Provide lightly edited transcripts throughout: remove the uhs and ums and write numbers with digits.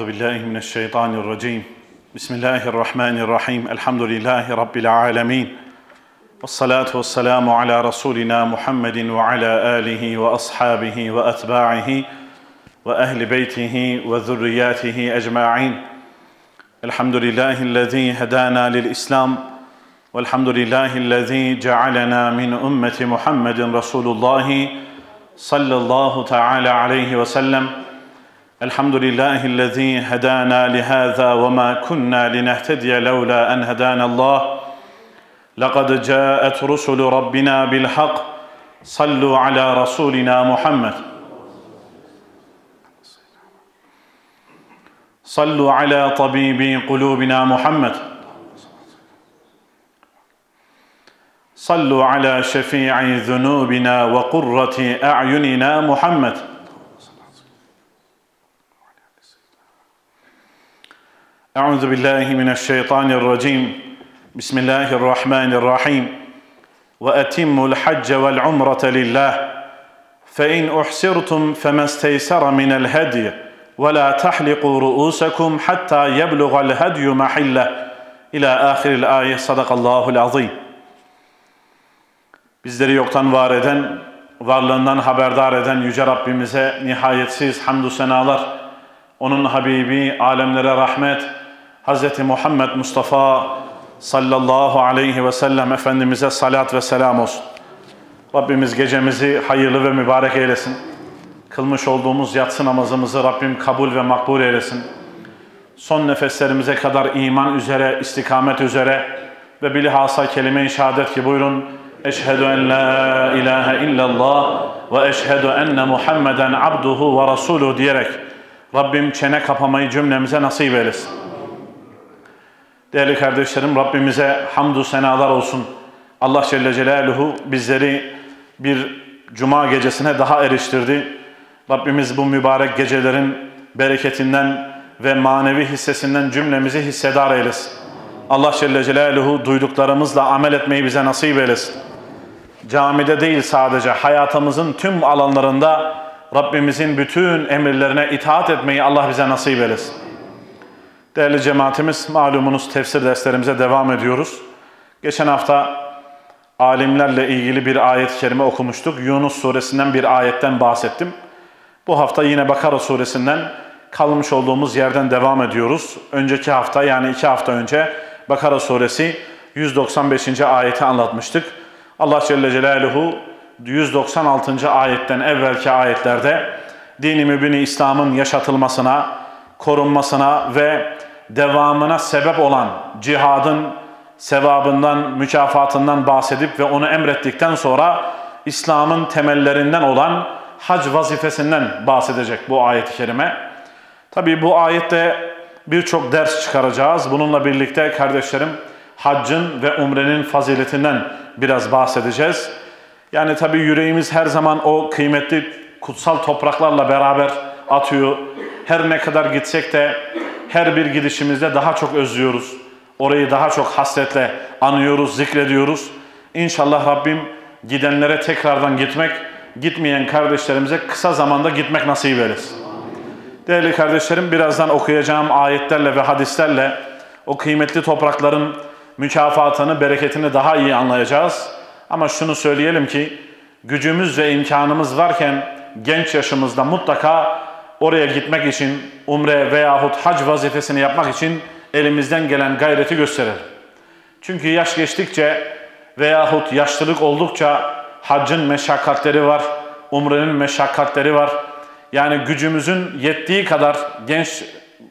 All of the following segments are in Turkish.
Euzubillahimineşşeytanirracim. Bismillahirrahmanirrahim. Elhamdülillahi Rabbil alemin. Vessalatu vesselamu ala Resulina Muhammedin ve ala alihi ve ashabihi ve etba'ihi ve ehli beytihi ve zürriyatihi ecma'in. Elhamdülillahillezî hedâna lil-İslam. Velhamdülillahillezî cealena min ümmeti Muhammedin Resulullahi sallallahu teala aleyhi ve sellem. Elhamdülillahillezî hedâna lihâzâ ve mâ kunnâ linehtediye levlâ en hedânallâh. Laqad câet rusulu rabbina bilhak. Sallu ala rasulina Muhammed. Sallu ala tabibi kulubina Muhammed. Sallu ala şefî'i zunubina ve kurrati a'yunina Muhammed. Euzu billahi mineşşeytanirracim. Bismillahirrahmanirrahim. Ve etimmul hacce vel umrete lillah. Fe in uhsirtum femesteysara minel hedy. Ve la tahliqu ru'usakum hatta yebluğal hedyu mahillah. İlâ âhiril âye. Sadakallâhul azîm. Bizleri yoktan var eden, varlığından haberdar eden Yüce Rabbimize nihayetsiz hamdü senalar, onun Habibi, alemlere rahmet, Hz. Muhammed Mustafa sallallahu aleyhi ve sellem Efendimiz'e salat ve selam olsun. Rabbimiz gecemizi hayırlı ve mübarek eylesin. Kılmış olduğumuz yatsı namazımızı Rabbim kabul ve makbul eylesin. Son nefeslerimize kadar iman üzere, istikamet üzere ve bilhassa kelime-i şehadet ki buyurun: Eşhedü en la ilahe illallah ve eşhedü enne Muhammeden abduhu ve resuluhu diyerek Rabbim çene kapamayı cümlemize nasip eylesin. Değerli kardeşlerim, Rabbimize hamdü senalar olsun. Allah Celle Celaluhu bizleri bir cuma gecesine daha eriştirdi. Rabbimiz bu mübarek gecelerin bereketinden ve manevi hissesinden cümlemizi hissedar eylesin. Allah Celle Celaluhu duyduklarımızla amel etmeyi bize nasip eylesin. Camide değil, sadece hayatımızın tüm alanlarında Rabbimizin bütün emirlerine itaat etmeyi Allah bize nasip eylesin. Değerli cemaatimiz, malumunuz tefsir derslerimize devam ediyoruz. Geçen hafta alimlerle ilgili bir ayet-i kerime okumuştuk. Yunus suresinden bir ayetten bahsettim. Bu hafta yine Bakara suresinden kalmış olduğumuz yerden devam ediyoruz. Önceki hafta, yani 2 hafta önce Bakara suresi 195. ayeti anlatmıştık. Allah Celle Celaluhu 196. ayetten evvelki ayetlerde din-i mübin-i İslam'ın yaşatılmasına, korunmasına ve devamına sebep olan cihadın sevabından, mükafatından bahsedip ve onu emrettikten sonra İslam'ın temellerinden olan hac vazifesinden bahsedecek bu ayet-i kerime. Tabii bu ayette birçok ders çıkaracağız. Bununla birlikte kardeşlerim, haccın ve umrenin faziletinden biraz bahsedeceğiz. Yani tabii yüreğimiz her zaman o kıymetli kutsal topraklarla beraber atıyor. Her ne kadar gitsek de her bir gidişimizde daha çok özlüyoruz. Orayı daha çok hasretle anıyoruz, zikrediyoruz. İnşallah Rabbim gidenlere tekrardan gitmek, gitmeyen kardeşlerimize kısa zamanda gitmek nasip eylesin. Değerli kardeşlerim, birazdan okuyacağım ayetlerle ve hadislerle o kıymetli toprakların mükafatını, bereketini daha iyi anlayacağız. Ama şunu söyleyelim ki, gücümüz ve imkanımız varken genç yaşımızda mutlaka oraya gitmek için, umre veyahut hac vazifesini yapmak için elimizden gelen gayreti gösterelim. Çünkü yaş geçtikçe veyahut yaşlılık oldukça haccın meşakkatleri var, umrenin meşakkatleri var. Yani gücümüzün yettiği kadar genç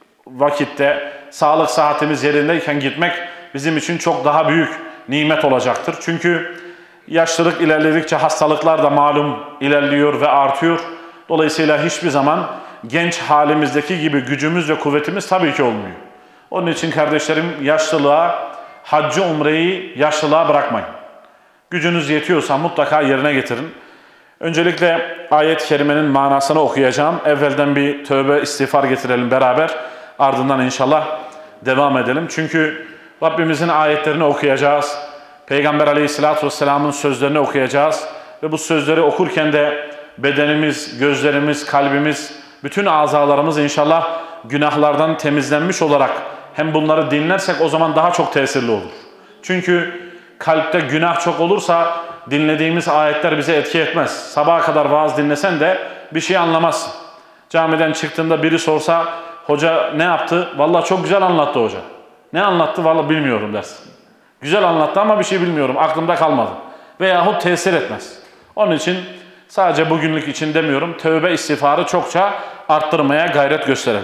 vakitte, sağlık saatimiz yerindeyken gitmek bizim için çok daha büyük nimet olacaktır. Çünkü yaşlılık ilerledikçe hastalıklar da malum ilerliyor ve artıyor. Dolayısıyla hiçbir zaman genç halimizdeki gibi gücümüz ve kuvvetimiz tabii ki olmuyor. Onun için kardeşlerim, yaşlılığa, haccı umreyi yaşlılığa bırakmayın. Gücünüz yetiyorsa mutlaka yerine getirin. Öncelikle ayet-i kerimenin manasını okuyacağım. Evvelden bir tövbe istiğfar getirelim beraber. Ardından inşallah devam edelim. Çünkü Rabbimizin ayetlerini okuyacağız. Peygamber aleyhissalatü vesselamın sözlerini okuyacağız. Ve bu sözleri okurken de bedenimiz, gözlerimiz, kalbimiz bütün azalarımız inşallah günahlardan temizlenmiş olarak hem bunları dinlersek o zaman daha çok tesirli olur. Çünkü kalpte günah çok olursa dinlediğimiz ayetler bize etki etmez. Sabaha kadar vaaz dinlesen de bir şey anlamazsın. Camiden çıktığında biri sorsa hoca ne yaptı? Vallahi çok güzel anlattı hoca. Ne anlattı? Vallahi bilmiyorum dersin. Güzel anlattı ama bir şey bilmiyorum. Aklımda kalmadı. Veyahut tesir etmez. Onun için sadece bugünlük için demiyorum. Tövbe istiğfarı çokça arttırmaya gayret gösterelim.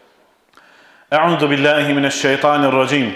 Euzu billahi mineşşeytanirracim.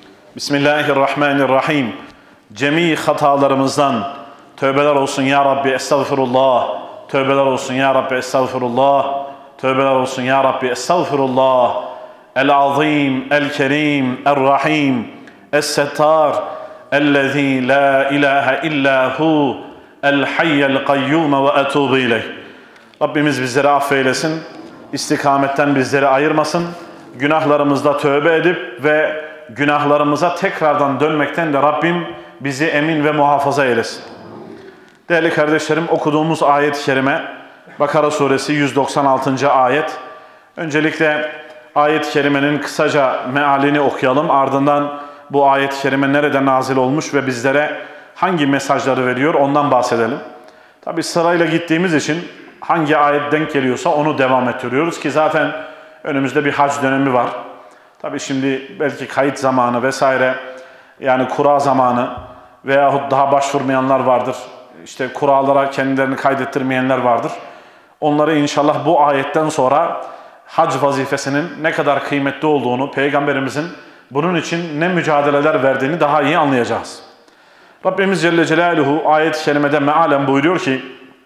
Bismillahirrahmanirrahim. Cemi hatalarımızdan tövbeler olsun ya Rabbi, estağfirullah. Tövbeler olsun ya Rabbi, estağfirullah. Tövbeler olsun ya Rabbi, estağfirullah. El-azim, el-kerim, el-rahim, es-settar, ellezî la ilahe illa hu, el-hayyel kayyum ve etûbü ileyh. Rabbimiz bizleri affeylesin, istikametten bizleri ayırmasın, günahlarımızda tövbe edip ve günahlarımıza tekrardan dönmekten de Rabbim bizi emin ve muhafaza eylesin. Değerli kardeşlerim, okuduğumuz ayet-i kerime Bakara suresi 196. ayet. Öncelikle ayet-i kerimenin kısaca mealini okuyalım. Ardından bu ayet-i kerime nerede nazil olmuş ve bizlere hangi mesajları veriyor ondan bahsedelim. Tabi sırayla gittiğimiz için hangi ayet denk geliyorsa onu devam ettiriyoruz ki zaten önümüzde bir hac dönemi var. Tabi şimdi belki kayıt zamanı vesaire, yani kura zamanı veyahut daha başvurmayanlar vardır. İşte kuralara kendilerini kaydettirmeyenler vardır. Onları inşallah bu ayetten sonra hac vazifesinin ne kadar kıymetli olduğunu, Peygamberimizin bunun için ne mücadeleler verdiğini daha iyi anlayacağız. Rabbimiz Celle Celaluhu ayet-i kerimede mealen buyuruyor ki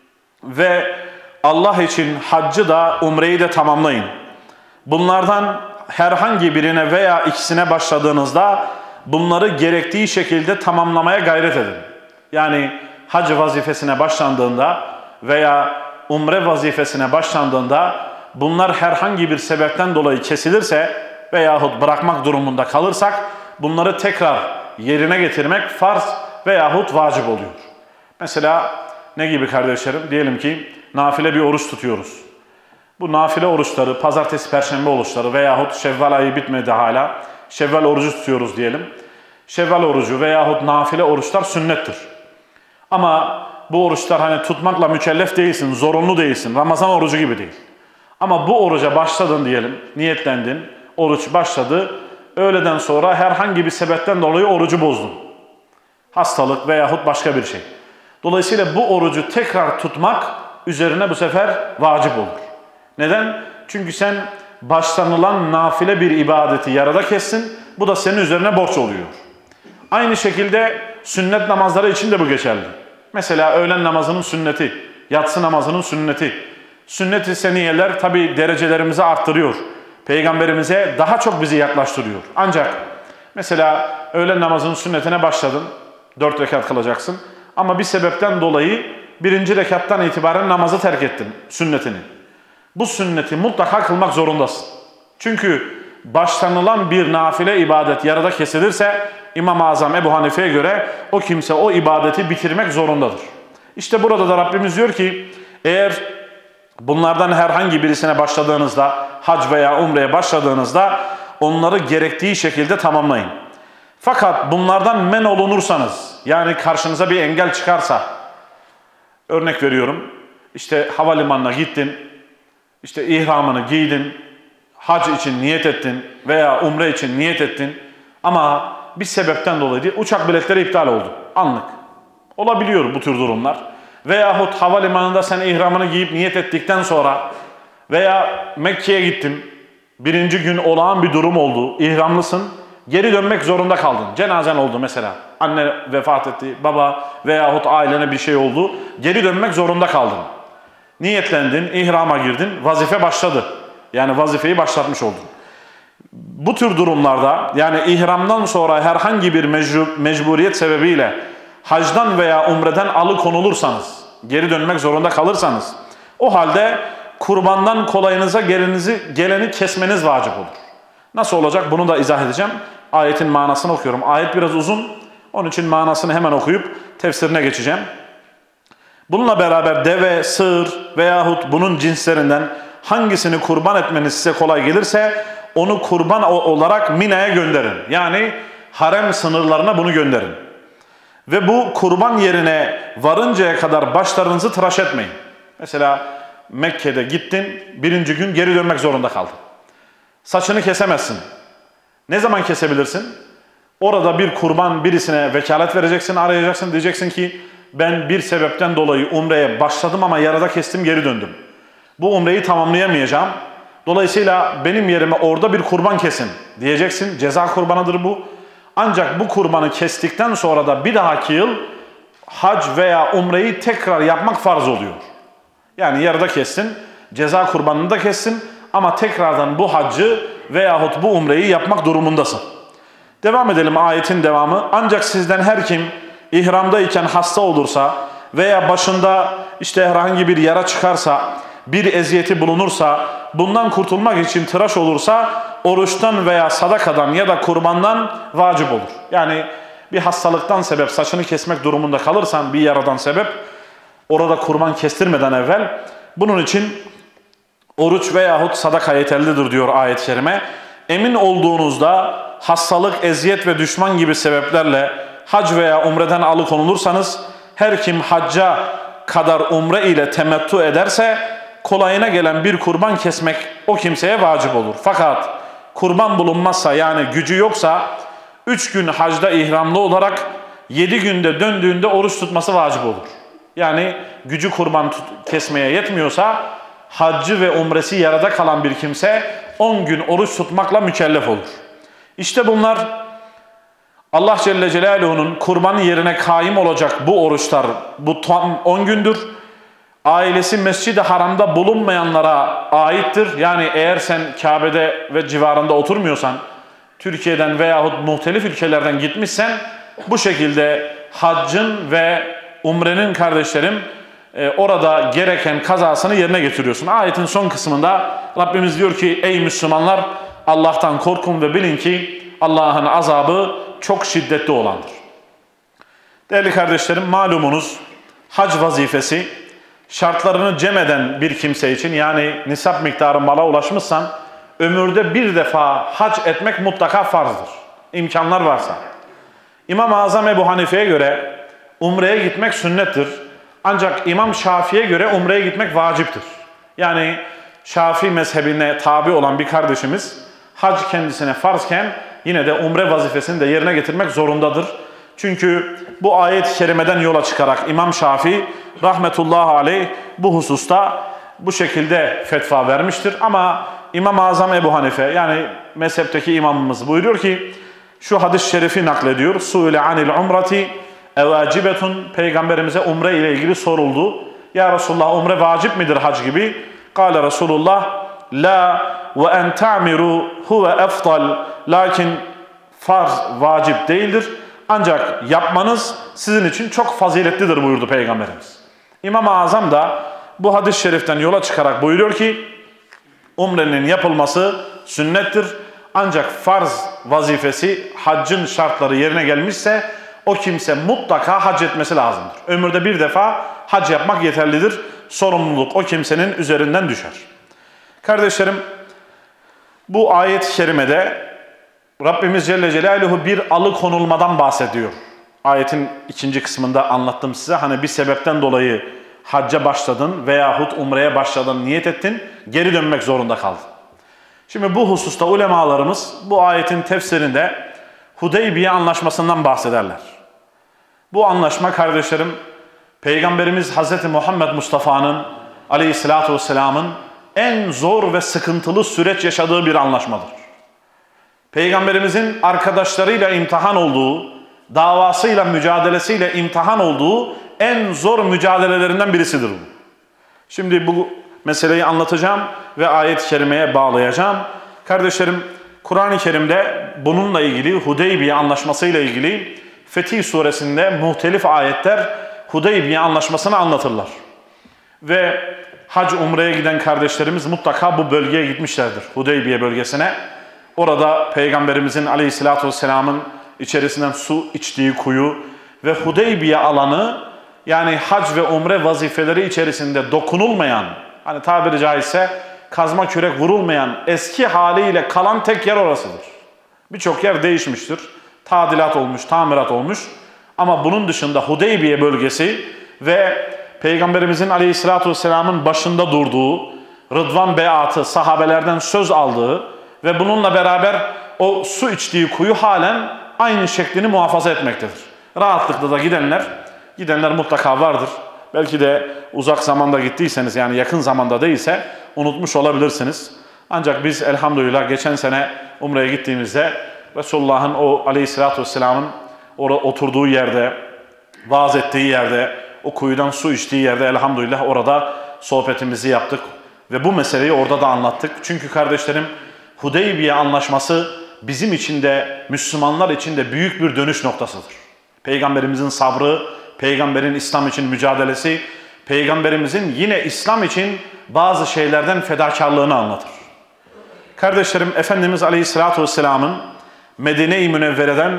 ve Allah için haccı da umreyi de tamamlayın. Bunlardan herhangi birine veya ikisine başladığınızda bunları gerektiği şekilde tamamlamaya gayret edin. Yani hac vazifesine başlandığında veya umre vazifesine başlandığında bunlar herhangi bir sebepten dolayı kesilirse veyahut bırakmak durumunda kalırsak bunları tekrar yerine getirmek farz veyahut vacip oluyor. Mesela ne gibi kardeşlerim? Diyelim ki nafile bir oruç tutuyoruz. Bu nafile oruçları, pazartesi, perşembe oruçları veyahut Şevval ayı bitmedi hala. Şevval orucu tutuyoruz diyelim. Şevval orucu veyahut nafile oruçlar sünnettir. Ama bu oruçlar hani tutmakla mükellef değilsin, zorunlu değilsin. Ramazan orucu gibi değil. Ama bu oruca başladın diyelim, niyetlendin, oruç başladı. Öğleden sonra herhangi bir sebepten dolayı orucu bozdun. Hastalık veyahut başka bir şey. Dolayısıyla bu orucu tekrar tutmak üzerine bu sefer vacip olur. Neden? Çünkü sen başlanılan nafile bir ibadeti yarıda kessin, bu da senin üzerine borç oluyor. Aynı şekilde sünnet namazları için de bu geçerli. Mesela öğlen namazının sünneti, yatsı namazının sünneti. Sünnet-i seniyeler tabi derecelerimizi arttırıyor. Peygamberimize daha çok bizi yaklaştırıyor. Ancak mesela öğlen namazının sünnetine başladın, 4 rekat kılacaksın. Ama bir sebepten dolayı 1. rekattan itibaren namazı terk ettin, sünnetini. Bu sünneti mutlaka kılmak zorundasın. Çünkü başlanılan bir nafile ibadet yarıda kesilirse İmam-ı Azam Ebu Hanife'ye göre o kimse o ibadeti bitirmek zorundadır. İşte burada da Rabbimiz diyor ki eğer bunlardan herhangi birisine başladığınızda, hac veya umreye başladığınızda onları gerektiği şekilde tamamlayın. Fakat bunlardan men olunursanız, yani karşınıza bir engel çıkarsa, örnek veriyorum, işte havalimanına gittin, işte ihramını giydin, hac için niyet ettin veya umre için niyet ettin ama bir sebepten dolayı değil, uçak biletleri iptal oldu, anlık. Olabiliyor bu tür durumlar. Veyahut havalimanında sen ihramını giyip niyet ettikten sonra veya Mekke'ye gittin, 1. gün olağan bir durum oldu, ihramlısın, geri dönmek zorunda kaldın. Cenazen oldu mesela, anne vefat etti, baba veyahut ailene bir şey oldu, geri dönmek zorunda kaldın. Niyetlendin, ihrama girdin, vazife başladı. Yani vazifeyi başlatmış oldun. Bu tür durumlarda, yani ihramdan sonra herhangi bir mecburiyet sebebiyle hacdan veya umreden alıkonulursanız, geri dönmek zorunda kalırsanız, o halde kurbandan kolayınıza geleni kesmeniz vacip olur. Nasıl olacak? Bunu da izah edeceğim. Ayetin manasını okuyorum. Ayet biraz uzun, onun için manasını hemen okuyup tefsirine geçeceğim. Bununla beraber deve, sığır veyahut bunun cinslerinden hangisini kurban etmeniz size kolay gelirse onu kurban olarak Mina'ya gönderin. Yani harem sınırlarına bunu gönderin. Ve bu kurban yerine varıncaya kadar başlarınızı tıraş etmeyin. Mesela Mekke'de gittin, birinci gün geri dönmek zorunda kaldın. Saçını kesemezsin. Ne zaman kesebilirsin? Orada bir kurban birisine vekalet vereceksin, arayacaksın. Diyeceksin ki ben bir sebepten dolayı umreye başladım ama yarıda kestim, geri döndüm. Bu umreyi tamamlayamayacağım. Dolayısıyla benim yerime orada bir kurban kesin diyeceksin. Ceza kurbanıdır bu. Ancak bu kurbanı kestikten sonra da bir dahaki yıl hac veya umreyi tekrar yapmak farz oluyor. Yani yarıda kessin, ceza kurbanını da kessin ama tekrardan bu haccı veyahut bu umreyi yapmak durumundasın. Devam edelim ayetin devamı. Ancak sizden her kim ihramdayken hasta olursa veya başında işte herhangi bir yara çıkarsa, bir eziyeti bulunursa, bundan kurtulmak için tıraş olursa oruçtan veya sadakadan ya da kurbandan vacip olur. Yani bir hastalıktan sebep saçını kesmek durumunda kalırsan, bir yaradan sebep orada kurban kestirmeden evvel bunun için oruç veyahut sadaka yeterlidir diyor ayet-i kerime. Emin olduğunuzda hastalık, eziyet ve düşman gibi sebeplerle hac veya umreden alıkonulursanız her kim hacca kadar umre ile temettü ederse kolayına gelen bir kurban kesmek o kimseye vacip olur. Fakat kurban bulunmazsa yani gücü yoksa 3 gün hacda ihramlı olarak 7 günde döndüğünde oruç tutması vacip olur. Yani gücü kurban kesmeye yetmiyorsa haccı ve umresi yarıda kalan bir kimse 10 gün oruç tutmakla mükellef olur. İşte bunlar Allah Celle Celaluhu'nun kurbanı yerine kaim olacak bu oruçlar, bu tam 10 gündür. Ailesi Mescid-i Haram'da bulunmayanlara aittir. Yani eğer sen Kabe'de ve civarında oturmuyorsan, Türkiye'den veyahut muhtelif ülkelerden gitmişsen bu şekilde haccın ve umrenin kardeşlerim orada gereken kazasını yerine getiriyorsun. Ayetin son kısmında Rabbimiz diyor ki ey Müslümanlar Allah'tan korkun ve bilin ki Allah'ın azabı çok şiddetli olandır. Değerli kardeşlerim malumunuz hac vazifesi şartlarını cem eden bir kimse için yani nisap miktarı mala ulaşmışsan ömürde bir defa hac etmek mutlaka farzdır. İmkanlar varsa. İmam-ı Azam Ebu Hanife'ye göre umreye gitmek sünnettir. Ancak İmam Şafii'ye göre umreye gitmek vaciptir. Yani Şafii mezhebine tabi olan bir kardeşimiz hac kendisine farzken yine de umre vazifesini de yerine getirmek zorundadır. Çünkü bu ayet-i kerimeden yola çıkarak İmam Şafii rahmetullahi aleyh bu hususta bu şekilde fetva vermiştir. Ama İmam-ı Azam Ebu Hanife yani mezhepteki imamımız buyuruyor ki şu hadis-i şerifi naklediyor. Su'ile anil umrati evacibetun Peygamberimize umre ile ilgili soruldu. Ya Resulullah umre vacip midir hac gibi? Kale Resulullah la ve en ta'miru huve eftal lakin farz vacip değildir. Ancak yapmanız sizin için çok faziletlidir buyurdu Peygamberimiz. İmam-ı Azam da bu hadis-i şeriften yola çıkarak buyuruyor ki umrenin yapılması sünnettir. Ancak farz vazifesi haccın şartları yerine gelmişse o kimse mutlaka hac etmesi lazımdır. Ömürde bir defa hac yapmak yeterlidir. Sorumluluk o kimsenin üzerinden düşer. Kardeşlerim bu ayet-i kerimede Rabbimiz Celle Celaluhu bir alıkonulmadan bahsediyor. Ayetin ikinci kısmında anlattım size. Hani bir sebepten dolayı hacca başladın veyahut umreye başladın, niyet ettin, geri dönmek zorunda kaldın. Şimdi bu hususta ulemalarımız bu ayetin tefsirinde Hudeybiye anlaşmasından bahsederler. Bu anlaşma kardeşlerim Peygamberimiz Hz. Muhammed Mustafa'nın aleyhissalatü vesselamın en zor ve sıkıntılı süreç yaşadığı bir anlaşmadır. Peygamberimizin arkadaşlarıyla imtihan olduğu, davasıyla, mücadelesiyle imtihan olduğu en zor mücadelelerinden birisidir bu. Şimdi bu meseleyi anlatacağım ve ayet-i kerimeye bağlayacağım. Kardeşlerim, Kur'an-ı Kerim'de bununla ilgili, Hudeybiye anlaşmasıyla ilgili Fetih suresinde muhtelif ayetler Hudeybiye anlaşmasını anlatırlar. Ve hac umreye giden kardeşlerimiz mutlaka bu bölgeye gitmişlerdir, Hudeybiye bölgesine. Orada Peygamberimizin aleyhissalatü vesselamın içerisinden su içtiği kuyu ve Hudeybiye alanı yani hac ve umre vazifeleri içerisinde dokunulmayan, hani tabiri caizse kazma kürek vurulmayan eski haliyle kalan tek yer orasıdır. Birçok yer değişmiştir. Tadilat olmuş, tamirat olmuş. Ama bunun dışında Hudeybiye bölgesi ve Peygamberimizin Aleyhisselatü Vesselam'ın başında durduğu, Rıdvan Beyatı, sahabelerden söz aldığı ve bununla beraber o su içtiği kuyu halen aynı şeklini muhafaza etmektedir. Rahatlıkla da gidenler mutlaka vardır. Belki de uzak zamanda gittiyseniz, yani yakın zamanda değilse unutmuş olabilirsiniz. Ancak biz elhamdülillah geçen sene Umre'ye gittiğimizde Resulullah'ın o Aleyhisselatü Vesselam'ın oturduğu yerde, vaaz ettiği yerde, o kuyudan su içtiği yerde elhamdülillah orada sohbetimizi yaptık. Ve bu meseleyi orada da anlattık. Çünkü kardeşlerim, Hudeybiye Anlaşması bizim için de, Müslümanlar için de büyük bir dönüş noktasıdır. Peygamberimizin sabrı, Peygamberin İslam için mücadelesi, Peygamberimizin yine İslam için bazı şeylerden fedakarlığını anlatır. Kardeşlerim, Efendimiz Aleyhisselatü Vesselam'ın Medine-i Münevvere'den,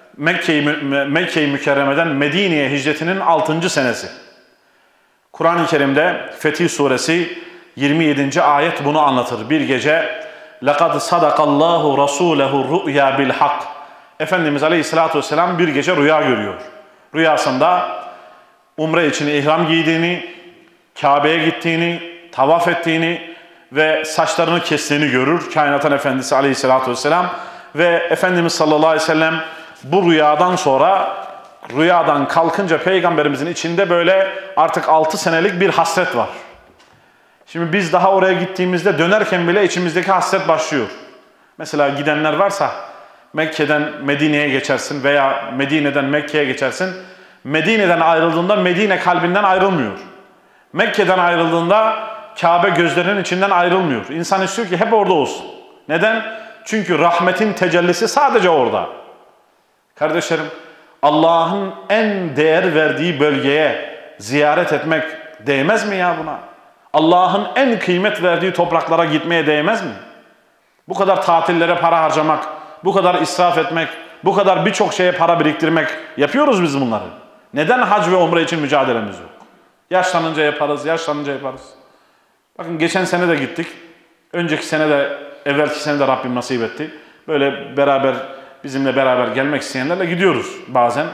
Mekke-i Mükerreme'den Medine'ye hicretinin 6. senesi. Kur'an-ı Kerim'de Fetih Suresi 27. ayet bunu anlatır. Bir gece لَقَدْ صَدَقَ اللّٰهُ رَسُولَهُ الرُّؤْيَا بِالْحَقِّ Efendimiz Aleyhisselatü Vesselam bir gece rüya görüyor. Rüyasında umre için ihram giydiğini, Kabe'ye gittiğini, tavaf ettiğini ve saçlarını kestiğini görür Kainatın Efendisi Aleyhisselatü Vesselam. Ve Efendimiz sallallahu aleyhi ve sellem bu rüyadan sonra, rüyadan kalkınca Peygamberimizin içinde böyle artık 6 senelik bir hasret var. Şimdi biz daha oraya gittiğimizde dönerken bile içimizdeki hasret başlıyor. Mesela gidenler varsa Mekke'den Medine'ye geçersin veya Medine'den Mekke'ye geçersin. Medine'den ayrıldığında Medine kalbinden ayrılmıyor. Mekke'den ayrıldığında Kabe gözlerinin içinden ayrılmıyor. İnsan istiyor ki hep orada olsun. Neden? Çünkü rahmetin tecellisi sadece orada. Kardeşlerim, Allah'ın en değer verdiği bölgeye ziyaret etmek değmez mi ya buna? Allah'ın en kıymet verdiği topraklara gitmeye değmez mi? Bu kadar tatillere para harcamak, bu kadar israf etmek, bu kadar birçok şeye para biriktirmek, yapıyoruz biz bunları. Neden hac ve umre için mücadelemiz yok? Yaşlanınca yaparız, yaşlanınca yaparız. Bakın geçen sene de gittik. Önceki sene de, evvelki sene de Rabbim nasip etti. Böyle beraber, bizimle beraber gelmek isteyenlerle gidiyoruz bazen.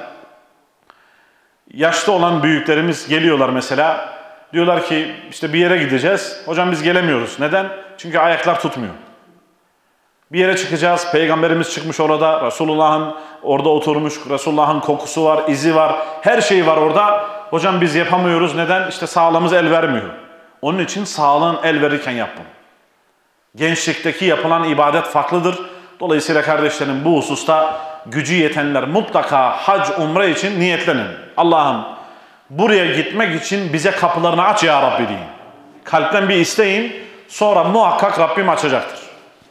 Yaşlı olan büyüklerimiz geliyorlar mesela. Diyorlar ki işte bir yere gideceğiz. Hocam biz gelemiyoruz. Neden? Çünkü ayaklar tutmuyor. Bir yere çıkacağız. Peygamberimiz çıkmış orada. Resulullah'ın orada oturmuş. Resulullah'ın kokusu var, izi var. Her şey var orada. Hocam biz yapamıyoruz. Neden? İşte sağlığımız el vermiyor. Onun için sağlığın el verirken yap bunu. Gençlikteki yapılan ibadet farklıdır. Dolayısıyla kardeşlerim bu hususta gücü yetenler mutlaka hac, umre için niyetlenin. Allah'ım buraya gitmek için bize kapılarını aç ya Rabbi deyin. Kalpten bir isteyin. Sonra muhakkak Rabbim açacaktır.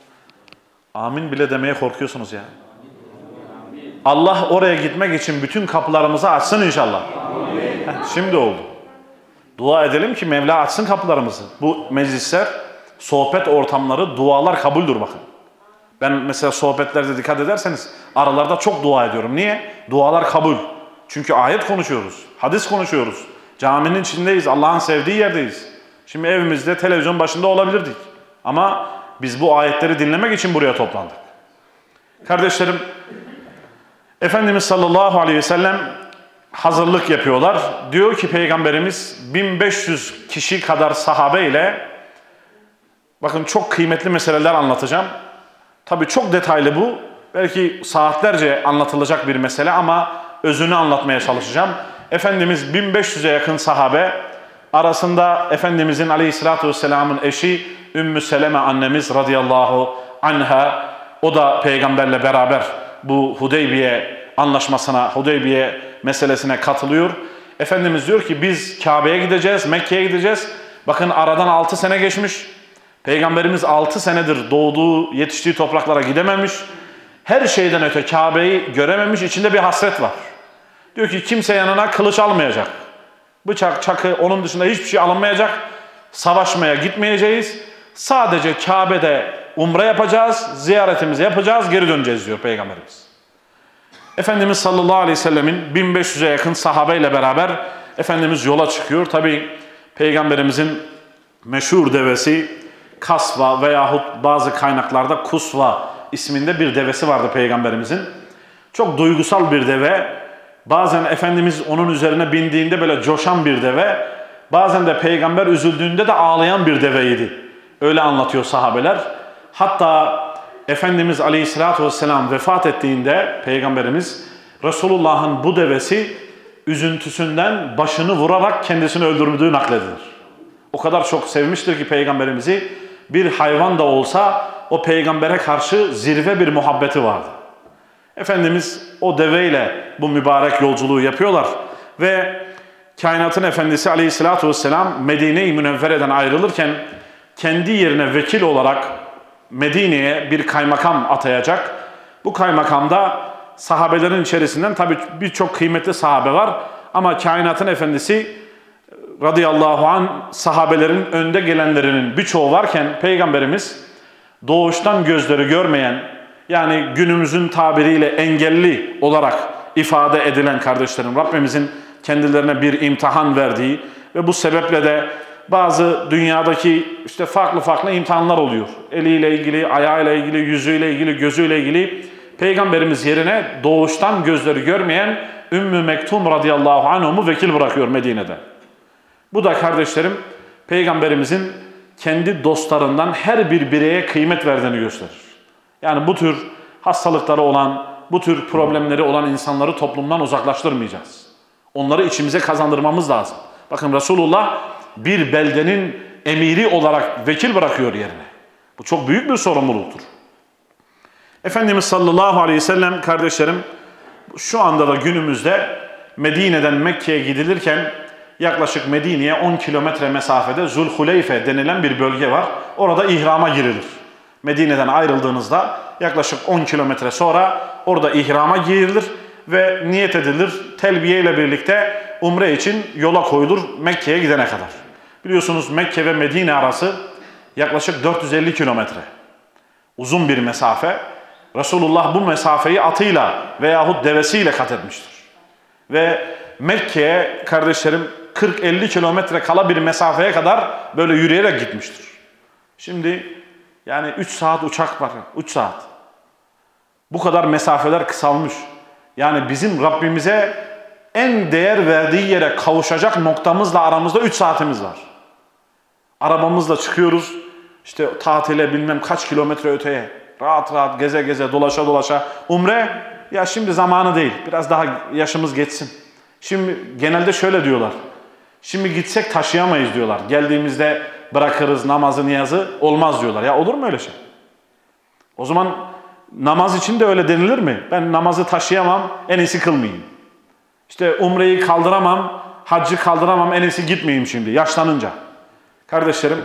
Amin bile demeye korkuyorsunuz ya. Allah oraya gitmek için bütün kapılarımızı açsın inşallah. Şimdi oldu. Dua edelim ki Mevla açsın kapılarımızı. Bu meclisler, sohbet ortamları, dualar kabuldür bakın. Ben mesela sohbetlerde dikkat ederseniz aralarda çok dua ediyorum. Niye? Dualar kabul. Çünkü ayet konuşuyoruz, hadis konuşuyoruz. Caminin içindeyiz, Allah'ın sevdiği yerdeyiz. Şimdi evimizde, televizyon başında olabilirdik. Ama biz bu ayetleri dinlemek için buraya toplandık. Kardeşlerim, Efendimiz sallallahu aleyhi ve sellem hazırlık yapıyorlar. Diyor ki Peygamberimiz 1500 kişi kadar sahabe ile, bakın çok kıymetli meseleler anlatacağım. Tabii çok detaylı bu. Belki saatlerce anlatılacak bir mesele ama özünü anlatmaya çalışacağım. Efendimiz 1500'e yakın sahabe, arasında Efendimizin Aleyhisselatü Vesselam'ın eşi Ümmü Seleme annemiz radıyallahu anha, o da peygamberle beraber bu Hudeybiye anlaşmasına, Hudeybiye meselesine katılıyor. Efendimiz diyor ki biz Kabe'ye gideceğiz, Mekke'ye gideceğiz. Bakın aradan 6 sene geçmiş. Peygamberimiz 6 senedir doğduğu, yetiştiği topraklara gidememiş. Her şeyden öte Kabe'yi görememiş, içinde bir hasret var. Diyor ki kimse yanına kılıç almayacak. Bıçak, çakı, onun dışında hiçbir şey alınmayacak. Savaşmaya gitmeyeceğiz. Sadece Kabe'de umre yapacağız, ziyaretimizi yapacağız, geri döneceğiz diyor Peygamberimiz. Efendimiz sallallahu aleyhi ve sellemin 1500'e yakın sahabeyle beraber Efendimiz yola çıkıyor. Tabi Peygamberimizin meşhur devesi Kasva veyahut bazı kaynaklarda Kusva isminde bir devesi vardı Peygamberimizin. Çok duygusal bir deve. Bazen Efendimiz onun üzerine bindiğinde böyle coşan bir deve. Bazen de Peygamber üzüldüğünde de ağlayan bir deveydi. Öyle anlatıyor sahabeler. Hatta Efendimiz Aleyhisselatü Vesselam vefat ettiğinde Peygamberimiz Resulullah'ın bu devesi üzüntüsünden başını vurarak kendisini öldürdüğü nakledilir. O kadar çok sevmiştir ki Peygamberimizi, bir hayvan da olsa o Peygamber'e karşı zirve bir muhabbeti vardı. Efendimiz o deveyle bu mübarek yolculuğu yapıyorlar ve kainatın efendisi Aleyhisselatü Vesselam Medine-i Münevvere'den ayrılırken kendi yerine vekil olarak Medine'ye bir kaymakam atayacak. Bu kaymakamda sahabelerin içerisinden tabii birçok kıymetli sahabe var ama kainatın efendisi radıyallahu anh sahabelerin önde gelenlerinin birçoğu varken Peygamberimiz doğuştan gözleri görmeyen, yani günümüzün tabiriyle engelli olarak ifade edilen kardeşlerim, Rabbimizin kendilerine bir imtihan verdiği ve bu sebeple de bazı dünyadaki işte farklı imtihanlar oluyor. Eliyle ilgili, ayağıyla ilgili, yüzüyle ilgili, gözüyle ilgili. Peygamberimiz yerine doğuştan gözleri görmeyen Ümmü Mektum radıyallahu anh'u vekil bırakıyor Medine'de. Bu da kardeşlerim Peygamberimizin kendi dostlarından her bir bireye kıymet verdiğini gösterir. Yani bu tür hastalıkları olan, bu tür problemleri olan insanları toplumdan uzaklaştırmayacağız. Onları içimize kazandırmamız lazım. Bakın Resulullah bir beldenin emiri olarak vekil bırakıyor yerine. Bu çok büyük bir sorumluluktur. Efendimiz sallallahu aleyhi ve sellem kardeşlerim şu anda da günümüzde Medine'den Mekke'ye gidilirken yaklaşık Medine'ye 10 kilometre mesafede Zulhuleyfe denilen bir bölge var. Orada ihrama girilir. Medine'den ayrıldığınızda yaklaşık 10 kilometre sonra orada ihrama girilir ve niyet edilir. Telbiye ile birlikte umre için yola koyulur Mekke'ye gidene kadar. Biliyorsunuz Mekke ve Medine arası yaklaşık 450 kilometre. Uzun bir mesafe. Resulullah bu mesafeyi atıyla veyahut devesiyle kat etmiştir. Ve Mekke'ye kardeşlerim 40-50 kilometre kala bir mesafeye kadar böyle yürüyerek gitmiştir. Şimdi yani 3 saat uçak var. 3 saat. Bu kadar mesafeler kısalmış. Yani bizim Rabbimize en değer verdiği yere kavuşacak noktamızla aramızda 3 saatimiz var. Arabamızla çıkıyoruz. İşte tatile bilmem kaç kilometre öteye. Rahat rahat geze geze dolaşa dolaşa. Umre ya şimdi zamanı değil. Biraz daha yaşımız geçsin. Şimdi genelde şöyle diyorlar. Şimdi gitsek taşıyamayız diyorlar. Geldiğimizde bırakırız namazı niyazı olmaz diyorlar. Ya olur mu öyle şey? O zaman namaz için de öyle denilir mi? Ben namazı taşıyamam, en iyisi kılmayayım. İşte umreyi kaldıramam, haccı kaldıramam, en iyisi gitmeyeyim şimdi yaşlanınca. Kardeşlerim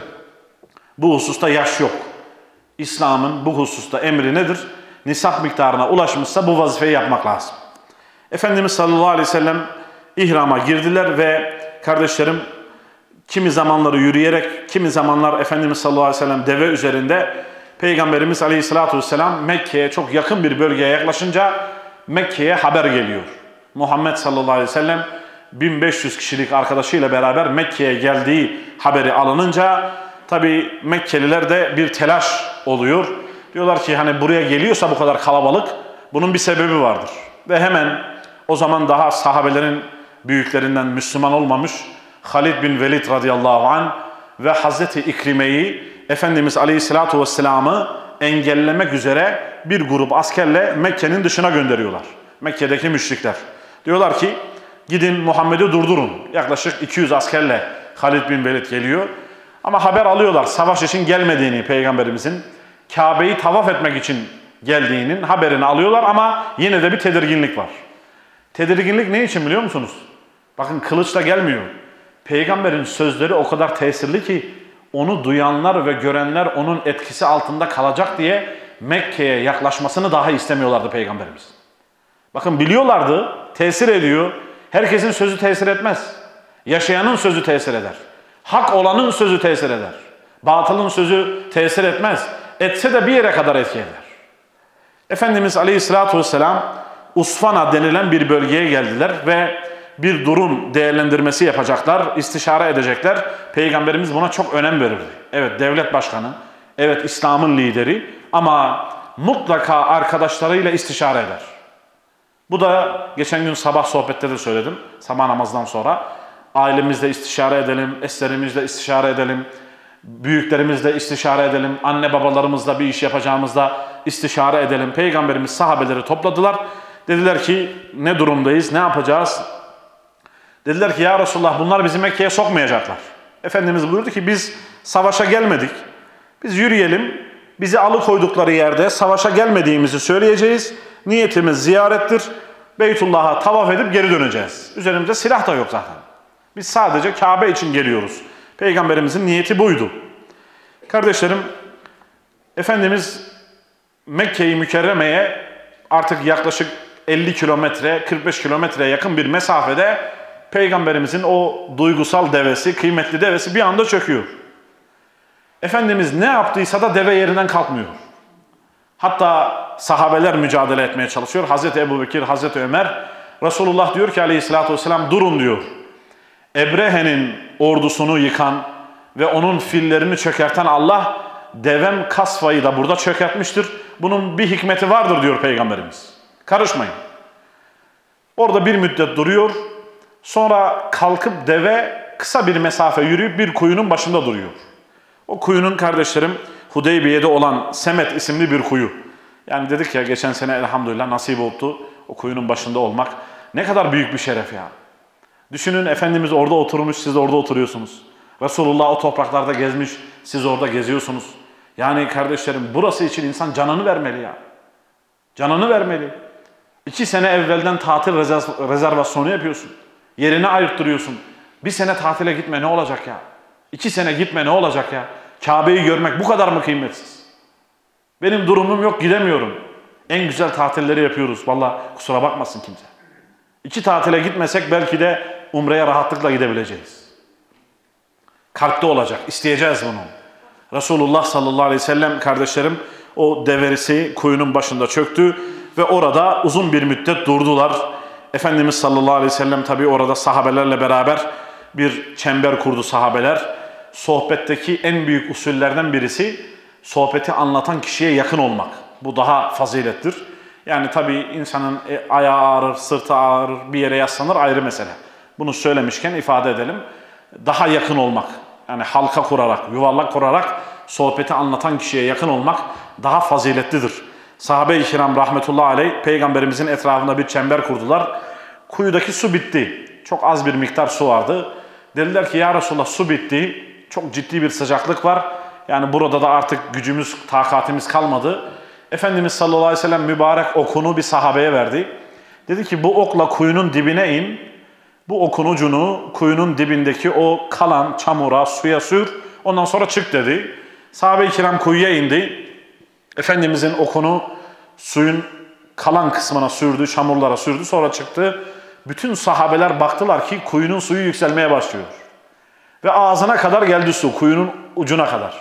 bu hususta yaş yok. İslam'ın bu hususta emri nedir? Nisap miktarına ulaşmışsa bu vazifeyi yapmak lazım. Efendimiz sallallahu aleyhi ve sellem ihrama girdiler ve kardeşlerim kimi zamanları yürüyerek, kimi zamanlar Efendimiz sallallahu aleyhi ve sellem deve üzerinde, Peygamberimiz aleyhissalatü vesselam Mekke'ye çok yakın bir bölgeye yaklaşınca Mekke'ye haber geliyor. Muhammed sallallahu aleyhi ve sellem 1500 kişilik arkadaşıyla beraber Mekke'ye geldiği haberi alınınca tabi Mekkeliler de bir telaş oluyor. Diyorlar ki hani buraya geliyorsa bu kadar kalabalık bunun bir sebebi vardır. Ve hemen o zaman daha sahabelerin büyüklerinden Müslüman olmamış Halid bin Velid radıyallahu anh ve Hazreti İkrime'yi Efendimiz aleyhissalatu vesselam'ı engellemek üzere bir grup askerle Mekke'nin dışına gönderiyorlar. Mekke'deki müşrikler. Diyorlar ki gidin Muhammed'i durdurun. Yaklaşık 200 askerle Halid bin Velid geliyor. Ama haber alıyorlar savaş için gelmediğini Peygamberimizin, Kabe'yi tavaf etmek için geldiğinin haberini alıyorlar ama yine de bir tedirginlik var. Tedirginlik ne için biliyor musunuz? Bakın kılıçla gelmiyor. Peygamberin sözleri o kadar tesirli ki onu duyanlar ve görenler onun etkisi altında kalacak diye Mekke'ye yaklaşmasını daha istemiyorlardı Peygamberimiz. Bakın biliyorlardı, tesir ediyor. Herkesin sözü tesir etmez. Yaşayanın sözü tesir eder. Hak olanın sözü tesir eder. Batılın sözü tesir etmez. Etse de bir yere kadar etki eder. Efendimiz aleyhissalatü vesselam Usfana denilen bir bölgeye geldiler ve bir durum değerlendirmesi yapacaklar, istişare edecekler. Peygamberimiz buna çok önem verirdi. Evet, devlet başkanı, evet İslam'ın lideri ama mutlaka arkadaşlarıyla istişare eder. Bu da geçen gün sabah sohbette de söyledim, sabah namazdan sonra. Ailemizle istişare edelim, eşlerimizle istişare edelim, büyüklerimizle istişare edelim, anne babalarımızla bir iş yapacağımızda istişare edelim. Peygamberimiz sahabeleri topladılar. Dediler ki ne durumdayız, ne yapacağız? Dediler ki ya Resulullah bunlar bizi Mekke'ye sokmayacaklar. Efendimiz buyurdu ki biz savaşa gelmedik. Biz yürüyelim, bizi alıkoydukları yerde savaşa gelmediğimizi söyleyeceğiz. Niyetimiz ziyarettir. Beytullah'a tavaf edip geri döneceğiz. Üzerimizde silah da yok zaten. Biz sadece Kabe için geliyoruz. Peygamberimizin niyeti buydu. Kardeşlerim, Efendimiz Mekke-i Mükerreme'ye artık yaklaşık 50 kilometre, 45 kilometreye yakın bir mesafede Peygamberimizin o duygusal devesi, kıymetli devesi bir anda çöküyor. Efendimiz ne yaptıysa da deve yerinden kalkmıyor. Hatta sahabeler mücadele etmeye çalışıyor. Hazreti Ebubekir, Hazreti Ömer, Resulullah diyor ki aleyhissalatü vesselam durun diyor. Ebrehe'nin ordusunu yıkan ve onun fillerini çökerten Allah, devem Kasva'yı da burada çökertmiştir. Bunun bir hikmeti vardır diyor Peygamberimiz. Karışmayın. Orada bir müddet duruyor. Sonra kalkıp deve kısa bir mesafe yürüyüp bir kuyunun başında duruyor. O kuyunun kardeşlerim Hudeybiye'de olan Semet isimli bir kuyu. Yani dedik ya geçen sene elhamdülillah nasip oldu o kuyunun başında olmak. Ne kadar büyük bir şeref ya. Düşünün Efendimiz orada oturmuş, siz orada oturuyorsunuz. Resulullah o topraklarda gezmiş, siz orada geziyorsunuz. Yani kardeşlerim burası için insan canını vermeli ya. Canını vermeli. 2 sene evvelden tatil rezervasyonu yapıyorsun. Yerini ayırttırıyorsun. 1 sene tatile gitme ne olacak ya? 2 sene gitme ne olacak ya? Kabe'yi görmek bu kadar mı kıymetsiz? Benim durumum yok gidemiyorum. En güzel tatilleri yapıyoruz. Vallahi kusura bakmasın kimse. 2 tatile gitmesek belki de Umre'ye rahatlıkla gidebileceğiz. Kalpte olacak. İsteyeceğiz bunu. Resulullah sallallahu aleyhi ve sellem kardeşlerim o deverisi kuyunun başında çöktü ve orada uzun bir müddet durdular. Efendimiz sallallahu aleyhi ve sellem tabi orada sahabelerle beraber bir çember kurdu sahabeler. Sohbetteki en büyük usullerden birisi sohbeti anlatan kişiye yakın olmak. Bu daha fazilettir. Yani tabi insanın ayağı ağrır, sırtı ağrır, bir yere yaslanır ayrı mesele. Bunu söylemişken ifade edelim. Daha yakın olmak. Yani halka kurarak, yuvarlak kurarak sohbeti anlatan kişiye yakın olmak daha faziletlidir. Sahabe-i kiram rahmetullahi aleyh Peygamberimizin etrafında bir çember kurdular. Kuyudaki su bitti. Çok az bir miktar su vardı. Dediler ki ya Resulallah su bitti. Çok ciddi bir sıcaklık var. Yani burada da artık gücümüz, takatimiz kalmadı. Efendimiz sallallahu aleyhi ve sellem mübarek okunu bir sahabeye verdi. Dedi ki bu okla kuyunun dibine in. Bu okun ucunu kuyunun dibindeki o kalan çamura, suya sür. Ondan sonra çık dedi. Sahabe-i kiram kuyuya indi. Efendimizin okunu suyun kalan kısmına sürdü, çamurlara sürdü. Sonra çıktı. Bütün sahabeler baktılar ki kuyunun suyu yükselmeye başlıyor. Ve ağzına kadar geldi su, kuyunun ucuna kadar.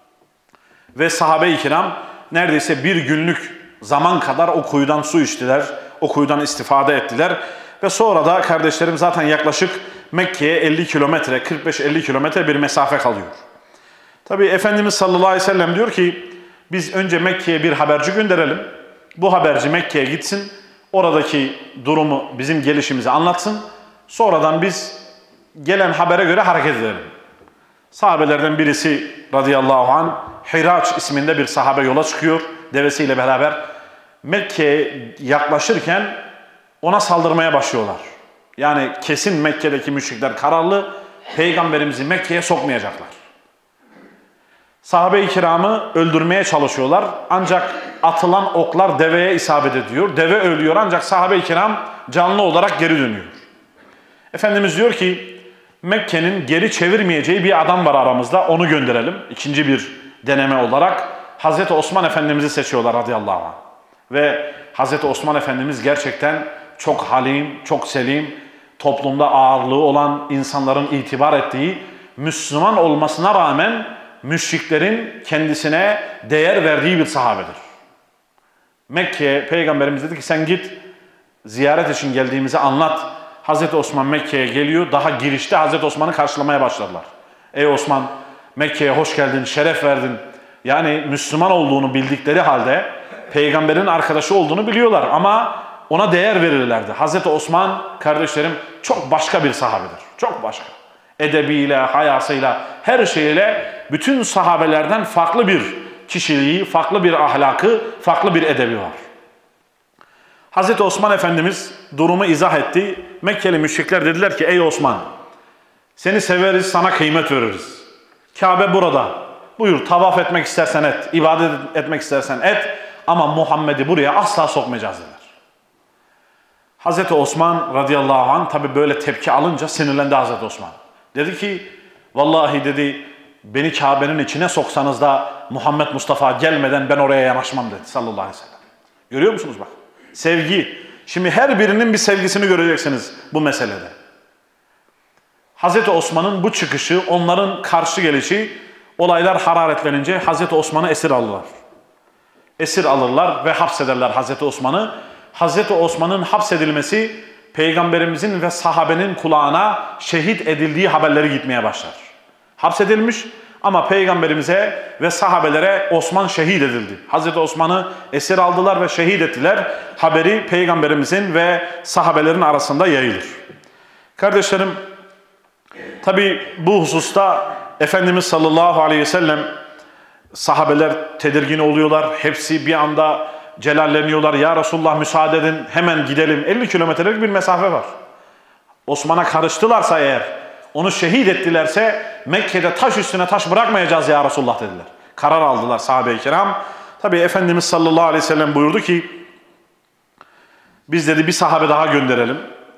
Ve sahabe-i kiram neredeyse bir günlük zaman kadar o kuyudan su içtiler. O kuyudan istifade ettiler. Ve sonra da kardeşlerim zaten yaklaşık Mekke'ye 50 kilometre, 45-50 kilometre bir mesafe kalıyor. Tabi Efendimiz sallallahu aleyhi ve sellem diyor ki biz önce Mekke'ye bir haberci gönderelim. Bu haberci Mekke'ye gitsin. Oradaki durumu bizim gelişimizi anlatsın. Sonradan biz gelen habere göre hareket edelim. Sahabelerden birisi radıyallahu anh Hiraç isminde bir sahabe yola çıkıyor. Devesiyle beraber Mekke'ye yaklaşırken ona saldırmaya başlıyorlar. Yani kesin Mekke'deki müşrikler kararlı. Peygamberimizi Mekke'ye sokmayacaklar. Sahabe-i kiramı öldürmeye çalışıyorlar. Ancak atılan oklar deveye isabet ediyor. Deve ölüyor ancak sahabe-i kiram canlı olarak geri dönüyor. Efendimiz diyor ki Mekke'nin geri çevirmeyeceği bir adam var aramızda. Onu gönderelim. İkinci bir deneme olarak Hazreti Osman Efendimiz'i seçiyorlar radıyallahu anh. Ve Hazreti Osman Efendimiz gerçekten çok halim, çok selim, toplumda ağırlığı olan insanların itibar ettiği, Müslüman olmasına rağmen müşriklerin kendisine değer verdiği bir sahabedir. Mekke'ye Peygamberimiz dedi ki sen git ziyaret için geldiğimizi anlat. Hazreti Osman Mekke'ye geliyor. Daha girişte Hazreti Osman'ı karşılamaya başladılar. Ey Osman, Mekke'ye hoş geldin, şeref verdin. Yani Müslüman olduğunu bildikleri halde peygamberin arkadaşı olduğunu biliyorlar ama ona değer verirlerdi. Hazreti Osman kardeşlerim çok başka bir sahabedir. Çok başka. Edebiyle, hayasıyla, her şeyle bütün sahabelerden farklı bir kişiliği, farklı bir ahlakı, farklı bir edebi var. Hazreti Osman Efendimiz durumu izah etti. Mekkeli müşrikler dediler ki ey Osman, seni severiz, sana kıymet veririz. Kabe burada. Buyur, tavaf etmek istersen et, ibadet etmek istersen et ama Muhammed'i buraya asla sokmayacağız dediler. Hazreti Osman radıyallahu anh tabi böyle tepki alınca sinirlendi Hazreti Osman. Dedi ki vallahi dedi beni Kabe'nin içine soksanız da Muhammed Mustafa gelmeden ben oraya yanaşmam dedi sallallahu aleyhi ve sellem. Görüyor musunuz bak? Sevgi. Şimdi her birinin bir sevgisini göreceksiniz bu meselede. Hazreti Osman'ın bu çıkışı, onların karşı gelişi, olaylar hararetlenince Hazreti Osman'ı esir alırlar. Esir alırlar ve hapsederler Hazreti Osman'ı. Hazreti Osman'ın hapsedilmesi Peygamberimizin ve sahabenin kulağına şehit edildiği haberleri gitmeye başlar. Hapsedilmiş ama Peygamberimize ve sahabelere Osman şehit edildi. Hazreti Osman'ı esir aldılar ve şehit ettiler. Haberi Peygamberimizin ve sahabelerin arasında yayılır. Kardeşlerim, tabi bu hususta Efendimiz sallallahu aleyhi ve sellem, sahabeler tedirgin oluyorlar. Hepsi bir anda celalleniyorlar. Ya Resulullah müsaade edin hemen gidelim. 50 kilometrelik bir mesafe var. Osman'a karıştılarsa eğer, onu şehit ettilerse Mekke'de taş üstüne taş bırakmayacağız ya Resulullah dediler. Karar aldılar sahabe-i kiram. Tabi Efendimiz sallallahu aleyhi ve sellem buyurdu ki biz dedi bir sahabe daha gönderelim.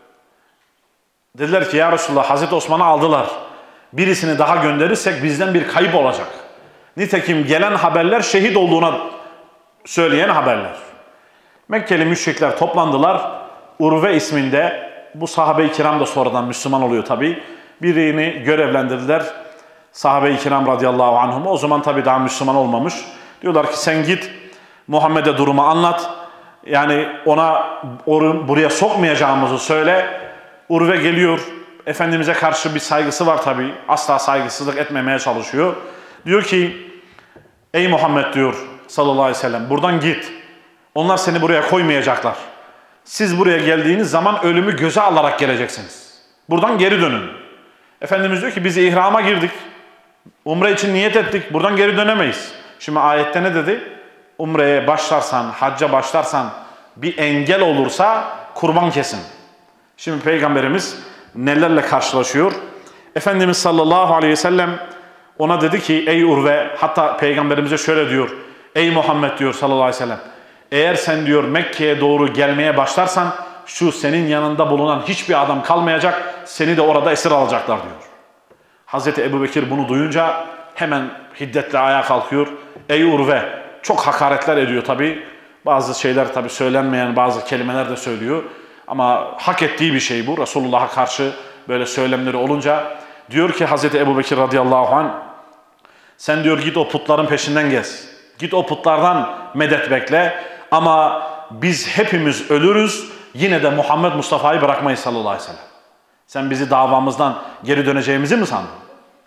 Dediler ki ya Resulullah Hazreti Osman'ı aldılar. Birisini daha gönderirsek bizden bir kayıp olacak. Nitekim gelen haberler şehit olduğuna söyleyen haberler. Mekkeli müşrikler toplandılar. Urve isminde, bu sahabe-i kiram da sonradan Müslüman oluyor tabi. Birini görevlendirdiler. Sahabe-i kiram radıyallahu anhum. O zaman tabi daha Müslüman olmamış. Diyorlar ki sen git Muhammed'e durumu anlat. Yani ona buraya sokmayacağımızı söyle. Urve geliyor. Efendimiz'e karşı bir saygısı var tabi. Asla saygısızlık etmemeye çalışıyor. Diyor ki ey Muhammed diyor sallallahu aleyhi ve sellem buradan git. Onlar seni buraya koymayacaklar. Siz buraya geldiğiniz zaman ölümü göze alarak geleceksiniz. Buradan geri dönün. Efendimiz diyor ki biz ihrama girdik. Umre için niyet ettik. Buradan geri dönemeyiz. Şimdi ayette ne dedi? Umreye başlarsan, hacca başlarsan bir engel olursa kurban kesin. Şimdi Peygamberimiz nelerle karşılaşıyor? Efendimiz sallallahu aleyhi ve sellem ona dedi ki ey Urve, hatta Peygamberimize şöyle diyor. Ey Muhammed diyor sallallahu aleyhi ve sellem. Eğer sen diyor Mekke'ye doğru gelmeye başlarsan şu senin yanında bulunan hiçbir adam kalmayacak. Seni de orada esir alacaklar diyor. Hazreti Ebubekir bunu duyunca hemen hiddetle ayağa kalkıyor. Ey Urve, çok hakaretler ediyor tabi. Bazı şeyler tabi söylenmeyen bazı kelimeler de söylüyor. Ama hak ettiği bir şey bu. Resulullah'a karşı böyle söylemleri olunca diyor ki Hazreti Ebubekir radıyallahu anh sen diyor git o putların peşinden gez. Git o putlardan medet bekle. Ama biz hepimiz ölürüz. Yine de Muhammed Mustafa'yı bırakmayız sallallahu aleyhi ve sellem. Sen bizi davamızdan geri döneceğimizi mi sandın?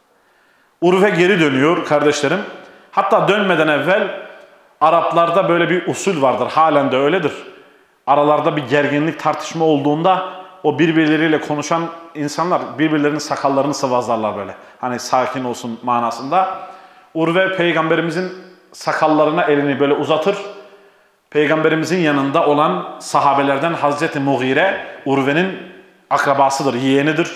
Urve geri dönüyor kardeşlerim. Hatta dönmeden evvel Araplarda böyle bir usul vardır. Halen de öyledir. Aralarda bir gerginlik, tartışma olduğunda o birbirleriyle konuşan insanlar birbirlerinin sakallarını sıvazlarlar böyle. Hani sakin olsun manasında. Urve Peygamberimizin sakallarına elini böyle uzatır. Peygamberimizin yanında olan sahabelerden Hazreti Mughire, Urve'nin akrabasıdır, yeğenidir.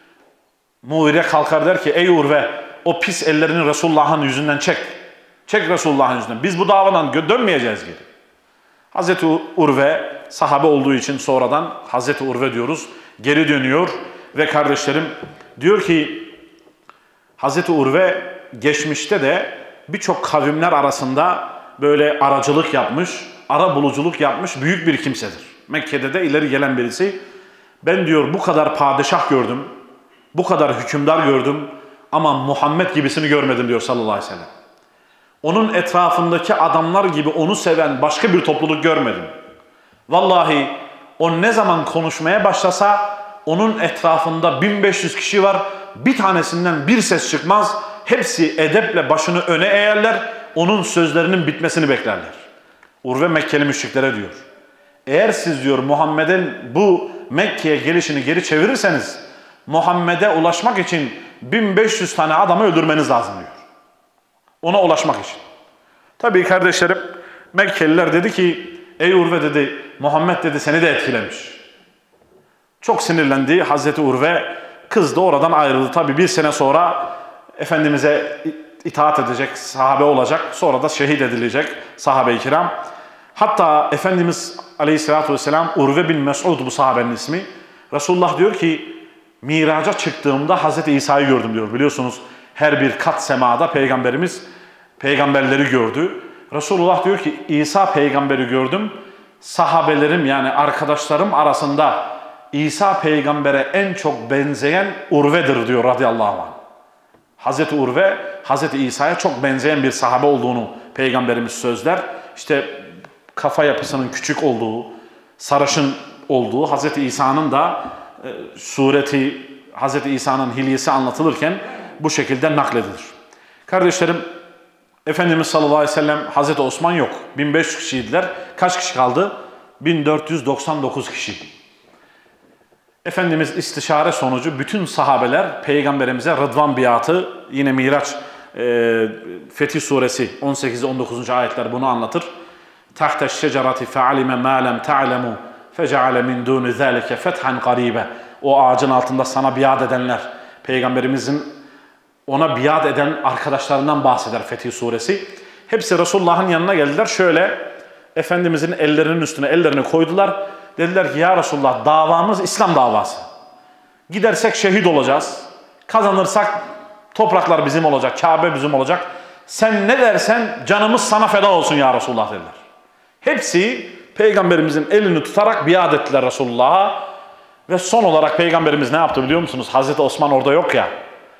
Mughire kalkar der ki ey Urve, o pis ellerini Resulullah'ın yüzünden çek. Çek Resulullah'ın yüzünden. Biz bu davadan dönmeyeceğiz geri. Hazreti Urve sahabe olduğu için sonradan Hazreti Urve diyoruz. Geri dönüyor ve kardeşlerim diyor ki Hazreti Urve geçmişte de birçok kavimler arasında böyle aracılık yapmış, ara buluculuk yapmış büyük bir kimsedir. Mekke'de de ileri gelen birisi. Ben diyor bu kadar padişah gördüm, bu kadar hükümdar gördüm ama Muhammed gibisini görmedim diyor sallallahu aleyhi ve sellem. Onun etrafındaki adamlar gibi onu seven başka bir topluluk görmedim. Vallahi o ne zaman konuşmaya başlasa onun etrafında 1500 kişi var. Bir tanesinden bir ses çıkmaz. Hepsi edeple başını öne eğerler. Onun sözlerinin bitmesini beklerler. Urve Mekkeli müşriklere diyor. Eğer siz diyor Muhammed'in bu Mekke'ye gelişini geri çevirirseniz Muhammed'e ulaşmak için 1500 tane adamı öldürmeniz lazım diyor. Ona ulaşmak için. Tabii kardeşlerim, Mekkeliler dedi ki, ey Urve dedi, Muhammed dedi seni de etkilemiş. Çok sinirlendi Hazreti Urve, kız da oradan ayrıldı. Tabii bir sene sonra Efendimiz'e itaat edecek, sahabe olacak, sonra da şehit edilecek sahabe-i kiram. Hatta Efendimiz Aleyhisselatü Vesselam, Urve bin Mes'ud bu sahabenin ismi. Resulullah diyor ki, Miraca çıktığımda Hazreti İsa'yı gördüm diyor. Biliyorsunuz her bir kat semada Peygamberimiz peygamberleri gördü. Resulullah diyor ki İsa peygamberi gördüm. Sahabelerim yani arkadaşlarım arasında İsa peygambere en çok benzeyen Urve'dir diyor radıyallahu anh. Hazreti Urve, Hazreti İsa'ya çok benzeyen bir sahabe olduğunu Peygamberimiz sözler. İşte kafa yapısının küçük olduğu, sarışın olduğu, Hazreti İsa'nın da sureti, Hazreti İsa'nın hilyesi anlatılırken bu şekilde nakledilir. Kardeşlerim, Efendimiz sallallahu aleyhi ve sellem, Hazreti Osman yok. 1500 kişiydiler. Kaç kişi kaldı? 1499 kişi. Efendimiz istişare sonucu bütün sahabeler Peygamberimize Rıdvan biatı, yine Miraç Fetih suresi 18-19. ayetler bunu anlatır. Tahte şecerati fe'alime ma lem ta'lemu feceale min duni zâlike fethan garibe. O ağacın altında sana biat edenler, Peygamberimizin ona biat eden arkadaşlarından bahseder Fetih suresi. Hepsi Resulullah'ın yanına geldiler. Şöyle Efendimizin ellerinin üstüne ellerini koydular. Dediler ki ya Resulullah, davamız İslam davası. Gidersek şehit olacağız. Kazanırsak topraklar bizim olacak, Kabe bizim olacak. Sen ne dersen canımız sana feda olsun ya Resulullah dediler. Hepsi Peygamberimizin elini tutarak biat ettiler Resulullah'a. Ve son olarak Peygamberimiz ne yaptı biliyor musunuz? Hazreti Osman orada yok ya.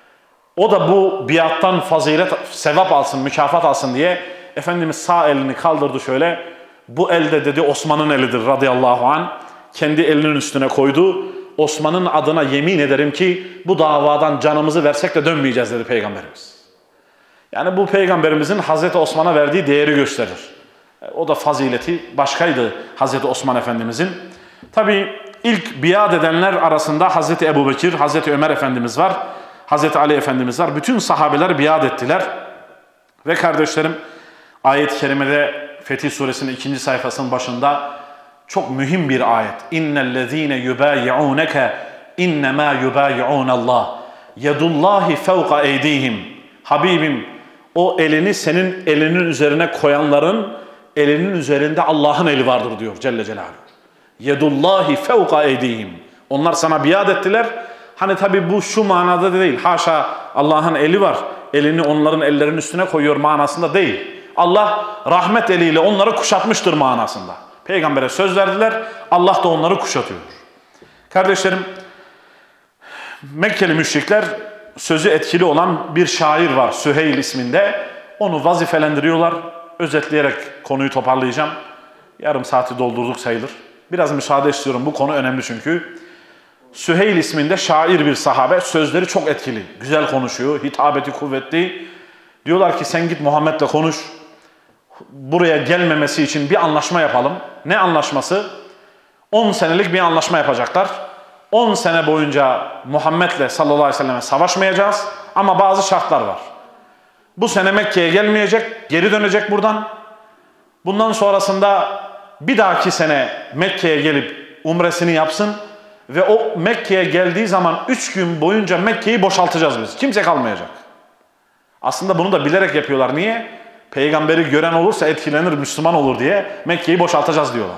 O da bu biattan fazilet, sevap alsın, mükafat alsın diye Efendimiz sağ elini kaldırdı şöyle. Bu elde dedi Osman'ın elidir radıyallahu anh. Kendi elinin üstüne koydu. Osman'ın adına yemin ederim ki bu davadan canımızı versek de dönmeyeceğiz dedi Peygamberimiz. Yani bu Peygamberimizin Hazreti Osman'a verdiği değeri gösterir. O da fazileti başkaydı Hazreti Osman Efendimizin. Tabii ilk biat edenler arasında Hazreti Ebubekir, Hazreti Ömer Efendimiz var. Hazreti Ali Efendimiz var. Bütün sahabeler biat ettiler. Ve kardeşlerim, ayet-i kerimede Fetih suresinin 2. sayfasının başında çok mühim bir ayet. İnnellezîne yubâyi'ûneke innemâ yubâyi'ûnallâh. Yedullâhi fevka eydîhim. Habibim, o elini senin elinin üzerine koyanların elinin üzerinde Allah'ın eli vardır diyor Celle Celaluhu. Yedullâhi fevka eydîhim. Onlar sana biat ettiler. Hani tabi bu şu manada değil. Haşa Allah'ın eli var. Elini onların ellerinin üstüne koyuyor manasında değil. Allah rahmet eliyle onları kuşatmıştır manasında. Peygamber'e söz verdiler. Allah da onları kuşatıyor. Kardeşlerim, Mekkeli müşrikler sözü etkili olan bir şair var Süheyl isminde. Onu vazifelendiriyorlar. Özetleyerek konuyu toparlayacağım. Yarım saati doldurduk sayılır. Biraz müsaade istiyorum. Bu konu önemli çünkü. Süheyl isminde şair bir sahabe. Sözleri çok etkili. Güzel konuşuyor. Hitabeti kuvvetli. Diyorlar ki sen git Muhammed'le konuş. Buraya gelmemesi için bir anlaşma yapalım. Ne anlaşması? 10 senelik bir anlaşma yapacaklar. 10 sene boyunca Muhammed'le sallallahu aleyhi ve selleme savaşmayacağız. Ama bazı şartlar var. Bu sene Mekke'ye gelmeyecek. Geri dönecek buradan. Bundan sonrasında bir dahaki sene Mekke'ye gelip umresini yapsın. Ve o Mekke'ye geldiği zaman 3 gün boyunca Mekke'yi boşaltacağız biz. Kimse kalmayacak. Aslında bunu da bilerek yapıyorlar. Niye? Peygamberi gören olursa etkilenir, Müslüman olur diye Mekke'yi boşaltacağız diyorlar.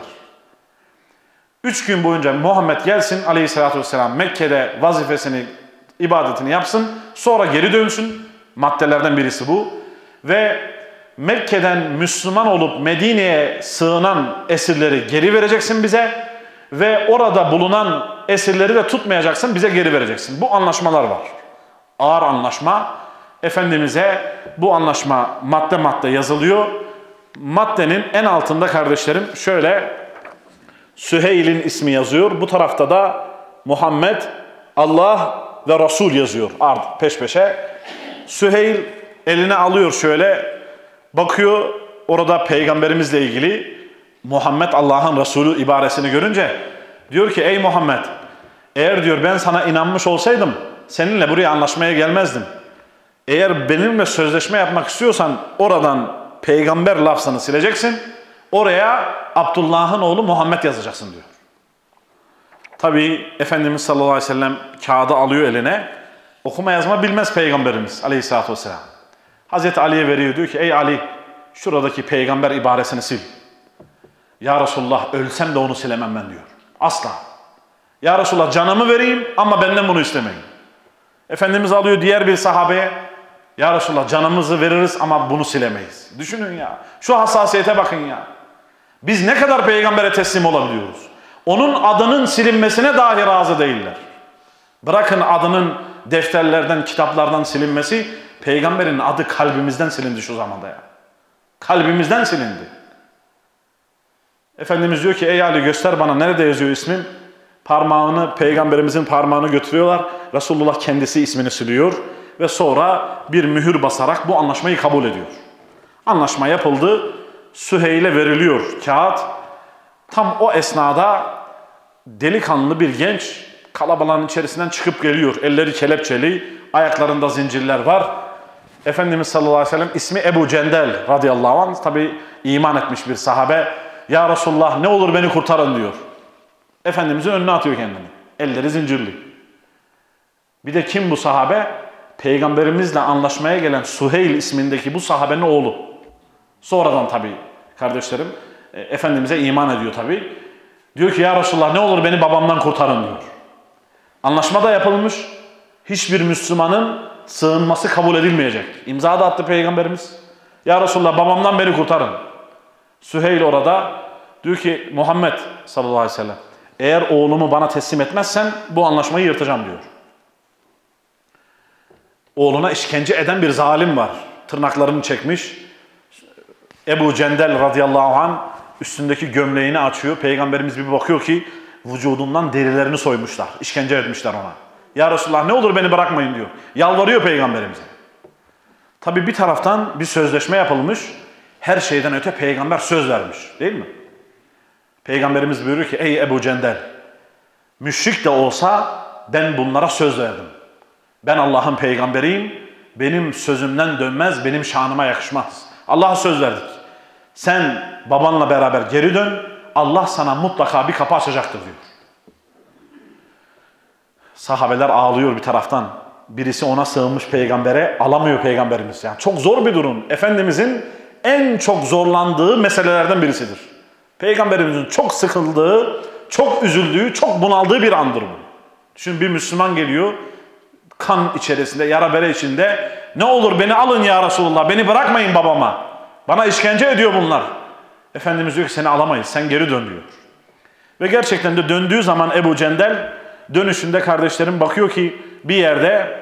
3 gün boyunca Muhammed gelsin aleyhissalatü vesselam Mekke'de vazifesini, ibadetini yapsın. Sonra geri dönsün. Maddelerden birisi bu. Ve Mekke'den Müslüman olup Medine'ye sığınan esirleri geri vereceksin bize. Ve orada bulunan esirleri de tutmayacaksın, bize geri vereceksin. Bu anlaşmalar var. Ağır anlaşma. Efendimiz'e bu anlaşma madde madde yazılıyor. Maddenin en altında kardeşlerim şöyle Süheyl'in ismi yazıyor. Bu tarafta da Muhammed, Allah ve Resul yazıyor peş peşe. Süheyl eline alıyor şöyle, bakıyor orada peygamberimizle ilgili Muhammed Allah'ın Resulü ibaresini görünce diyor ki ey Muhammed, eğer diyor ben sana inanmış olsaydım seninle buraya anlaşmaya gelmezdim. Eğer benimle sözleşme yapmak istiyorsan oradan peygamber lafzını sileceksin, oraya Abdullah'ın oğlu Muhammed yazacaksın diyor. Tabii Efendimiz sallallahu aleyhi ve sellem kağıdı alıyor eline, okuma yazma bilmez peygamberimiz aleyhissalatü vesselam. Hazreti Ali'ye veriyor, diyor ki ey Ali, şuradaki peygamber ibaresini sil. Ya Resulullah, ölsem de onu silemem ben diyor. Asla. Ya Resulullah, canımı vereyim ama benden bunu istemeyin. Efendimiz alıyor diğer bir sahabeye, ya Resulullah canımızı veririz ama bunu silemeyiz. Düşünün ya, şu hassasiyete bakın ya. Biz ne kadar peygambere teslim olabiliyoruz. Onun adının silinmesine dahi razı değiller. Bırakın adının defterlerden, kitaplardan silinmesi, peygamberin adı kalbimizden silindi şu zamanda ya. Kalbimizden silindi. Efendimiz diyor ki ey Ali, göster bana nerede yazıyor ismim. Parmağını, peygamberimizin parmağını götürüyorlar. Resulullah kendisi ismini siliyor ve sonra bir mühür basarak bu anlaşmayı kabul ediyor. Anlaşma yapıldı. Süheyl'e veriliyor kağıt. Tam o esnada delikanlı bir genç kalabalığın içerisinden çıkıp geliyor. Elleri kelepçeli, ayaklarında zincirler var. Efendimiz sallallahu aleyhi ve sellem, ismi Ebu Cendel radıyallahu anh, tabi iman etmiş bir sahabe. Ya Resulullah, ne olur beni kurtarın diyor. Efendimizin önüne atıyor kendini. Elleri zincirli. Bir de kim bu sahabe? Peygamberimizle anlaşmaya gelen Süheyl ismindeki bu sahabenin oğlu. Sonradan tabi kardeşlerim Efendimiz'e iman ediyor tabi. Diyor ki ya Resulullah, ne olur beni babamdan kurtarın diyor. Anlaşma da yapılmış. Hiçbir Müslümanın sığınması kabul edilmeyecek. İmza da attı Peygamberimiz. Ya Resulullah, babamdan beni kurtarın. Süheyl orada diyor ki Muhammed sallallahu aleyhi ve sellem, eğer oğlumu bana teslim etmezsen bu anlaşmayı yırtacağım diyor. Oğluna işkence eden bir zalim var. Tırnaklarını çekmiş. Ebu Cendel radıyallahu anh üstündeki gömleğini açıyor. Peygamberimiz bir bakıyor ki vücudundan derilerini soymuşlar. İşkence etmişler ona. Ya Resulullah, ne olur beni bırakmayın diyor. Yalvarıyor Peygamberimize. Tabi bir taraftan bir sözleşme yapılmış. Her şeyden öte peygamber söz vermiş. Değil mi? Peygamberimiz buyuruyor ki ey Ebu Cendel, müşrik de olsa ben bunlara söz verdim. Ben Allah'ın peygamberiyim. Benim sözümden dönmez, benim şanıma yakışmaz. Allah'a söz verdik. Sen babanla beraber geri dön. Allah sana mutlaka bir kapı açacaktır diyor. Sahabeler ağlıyor bir taraftan. Birisi ona sığınmış peygambere, alamıyor peygamberimiz. Yani çok zor bir durum. Efendimizin en çok zorlandığı meselelerden birisidir. Peygamberimizin çok sıkıldığı, çok üzüldüğü, çok bunaldığı bir andır bu. Şimdi bir Müslüman geliyor, kan içerisinde, yara bere içinde, ne olur beni alın ya Resulullah, beni bırakmayın babama. Bana işkence ediyor bunlar. Efendimiz diyor ki seni alamayız, sen geri dön diyor. Ve gerçekten de döndüğü zaman Ebu Cendel, dönüşünde kardeşlerim bakıyor ki bir yerde,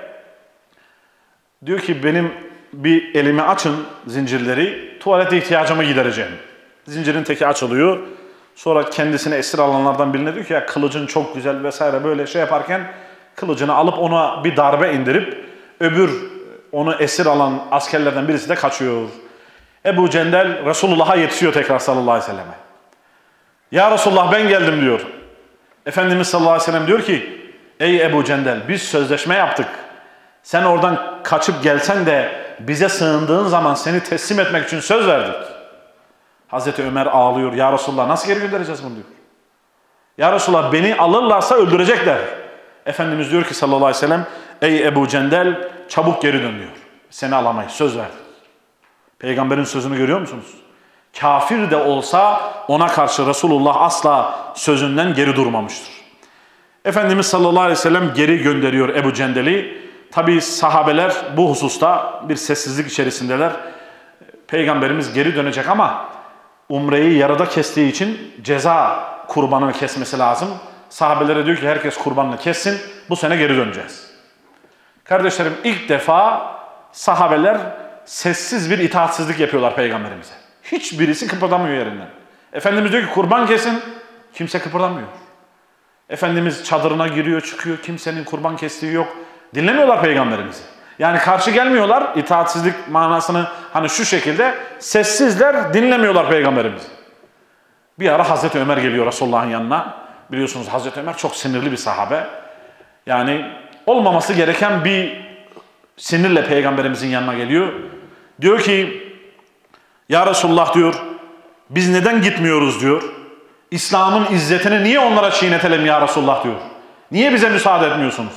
diyor ki benim bir elimi açın zincirleri, tuvalete ihtiyacımı gidereceğim. Zincirin teki açılıyor. Sonra kendisine esir alanlardan birine diyor ki ya kılıcın çok güzel vesaire, böyle şey yaparken kılıcını alıp ona bir darbe indirip öbür onu esir alan askerlerden birisi de kaçıyor. Ebu Cendel Resulullah'a yetişiyor tekrar sallallahu aleyhi ve selleme. Ya Resulullah, ben geldim diyor. Efendimiz sallallahu aleyhi ve sellem diyor ki ey Ebu Cendel, biz sözleşme yaptık. Sen oradan kaçıp gelsen de bize sığındığın zaman seni teslim etmek için söz verdik. Hazreti Ömer ağlıyor. Ya Resulullah, nasıl geri göndereceğiz bunu diyor. Ya Resulullah, beni alırlarsa öldürecekler. Efendimiz diyor ki sallallahu aleyhi ve sellem ey Ebu Cendel, çabuk geri dön diyor. Seni alamayız, söz verdik. Peygamberin sözünü görüyor musunuz? Kafir de olsa ona karşı Resulullah asla sözünden geri durmamıştır. Efendimiz sallallahu aleyhi ve sellem geri gönderiyor Ebu Cendel'i. Tabi sahabeler bu hususta bir sessizlik içerisindeler. Peygamberimiz geri dönecek ama umreyi yarıda kestiği için ceza kurbanını kesmesi lazım. Sahabelere diyor ki herkes kurbanını kessin, bu sene geri döneceğiz. Kardeşlerim, ilk defa sahabeler sessiz bir itaatsizlik yapıyorlar Peygamberimize. Hiçbirisi kıpırdamıyor yerinden. Efendimiz diyor ki kurban kesin, kimse kıpırdamıyor. Efendimiz çadırına giriyor çıkıyor, kimsenin kurban kestiği yok. Dinlemiyorlar Peygamberimizi. Yani karşı gelmiyorlar, itaatsizlik manasını hani şu şekilde sessizler, dinlemiyorlar Peygamberimizi. Bir ara Hazreti Ömer geliyor Resulullah'ın yanına. Biliyorsunuz Hazreti Ömer çok sinirli bir sahabe. Yani olmaması gereken bir sinirle Peygamberimizin yanına geliyor. Diyor ki, ya Resulullah diyor, biz neden gitmiyoruz diyor. İslam'ın izzetini niye onlara çiğnetelim ya Resulullah diyor. Niye bize müsaade etmiyorsunuz?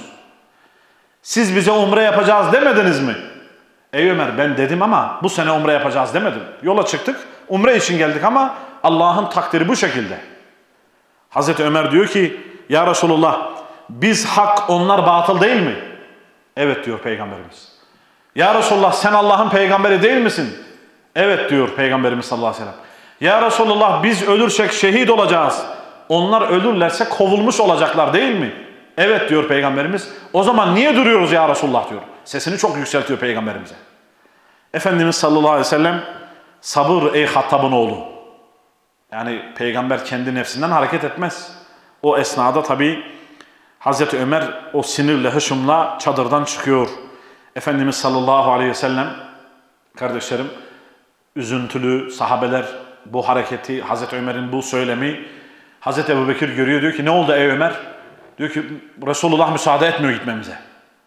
Siz bize umre yapacağız demediniz mi? Ey Ömer, ben dedim ama bu sene umre yapacağız demedim. Yola çıktık, umre için geldik ama Allah'ın takdiri bu şekilde. Hazreti Ömer diyor ki, ya Resulullah, biz hak, onlar batıl değil mi? Evet diyor Peygamberimiz. Ya Resulullah, sen Allah'ın peygamberi değil misin? Evet diyor Peygamberimiz sallallahu aleyhi ve sellem. Ya Resulullah, biz ölürsek şehit olacağız. Onlar ölürlerse kovulmuş olacaklar değil mi? Evet diyor Peygamberimiz. O zaman niye duruyoruz ya Resulullah diyor. Sesini çok yükseltiyor Peygamberimize. Efendimiz sallallahu aleyhi ve sellem, sabır ey Hattab'ın oğlu. Yani Peygamber kendi nefsinden hareket etmez. O esnada tabii Hazreti Ömer o sinirle, hışımla çadırdan çıkıyor. Efendimiz sallallahu aleyhi ve sellem, kardeşlerim, üzüntülü sahabeler bu hareketi, Hazreti Ömer'in bu söylemi, Hazreti Ebubekir görüyor, diyor ki ne oldu ey Ömer? Diyor ki Resulullah müsaade etmiyor gitmemize.